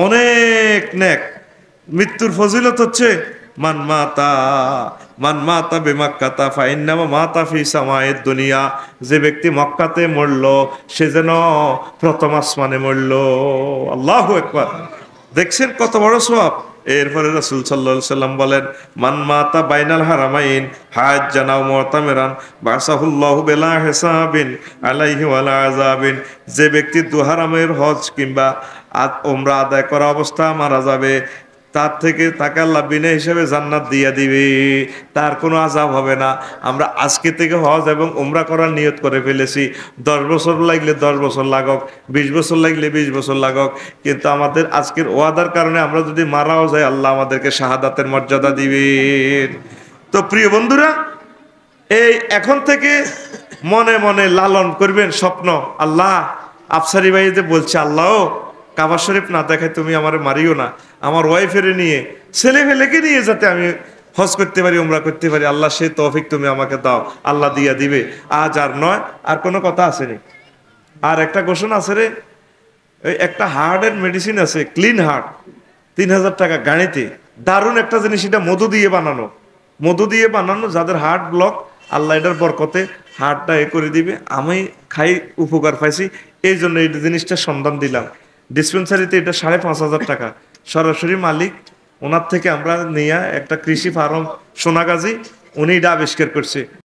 অনেক নেক। মৃত্যুর ফজিলত হচ্ছে মান মাতা মান মাতা বেমাক্কাতা ফাইন্নামা মাতা ফি সামায়েদ দুনিয়া, যে ব্যক্তি মক্কাতে মরল সে যেন প্রথম আসমানে মরল। আল্লাহু আকবার। দেখছেন কত বড় সওয়াব। এরপরে রাসূল সাল্লাল্লাহু আলাইহি সাল্লাম বলেন, মান মাতা বাইনাল হারামাইন হাজ্জান আও মুতামিরান বাসাহুল্লাহু বিলা হিসাবিন আলাইহি ওয়ালা আযাবিন, যে ব্যক্তি দু হারামের হজ কিংবা উমরা আদায় করা অবস্থা মারা যাবে, তার থেকে তাকে আল্লাহ বিনা হিসাবে জান্নাত দিয়া দিবে, তার কোনো আযাব হবে না। আমরা আজকে থেকে হজ এবং উমরা করার নিয়ত করে ফেলেছি, দশ বছর লাগলে দশ বছর লাগুক, বিশ বছর লাগলে বিশ বছর লাগুক, কিন্তু আমাদের আজকের ওয়াদার কারণে আমরা যদি মারাও যাই আল্লাহ আমাদেরকে শাহাদাতের মর্যাদা দিবেন। তো প্রিয় বন্ধুরা, এই এখন থেকে মনে মনে লালন করবেন স্বপ্ন। আল্লাহ, আফসারি ভাই যে বলছে আল্লাহ কাবা শরীফ না দেখায় তুমি আমার মারিও না, আমার ওয়াইফের নিয়ে ছেলে ফেলেকে নিয়ে যাতে আমি হজ করতে পারি, উমরা করতে পারি, আল্লাহ সে তৌফিক তুমি আমাকে দাও, আল্লাহ দিয়া দিবে। আজ আর নয়, আর কোনো কথা আসেনি। আর একটা ঘোষণা আছে রে, ওই একটা হার্টের মেডিসিন আছে, ক্লিন হার্ট, তিন হাজার টাকা গাড়িতে, দারুণ একটা জিনিস, এটা মধু দিয়ে বানানো, মধু দিয়ে বানানো, যাদের হার্ট ব্লক আল্লাহ এটার বরকতে হার্টটা এ করে দিবে। আমি খাই, উপকার পাইছি, এই জন্য এই জিনিসটা সন্ধান দিলাম। ডিসপেন্সারিতে এটা সাড়ে পাঁচ হাজার টাকা, সরাসরি মালিক ওনার থেকে আমরা নিয়ে একটা কৃষি ফার্ম সোনাগাজী, উনি এটা আবিষ্কার করছে।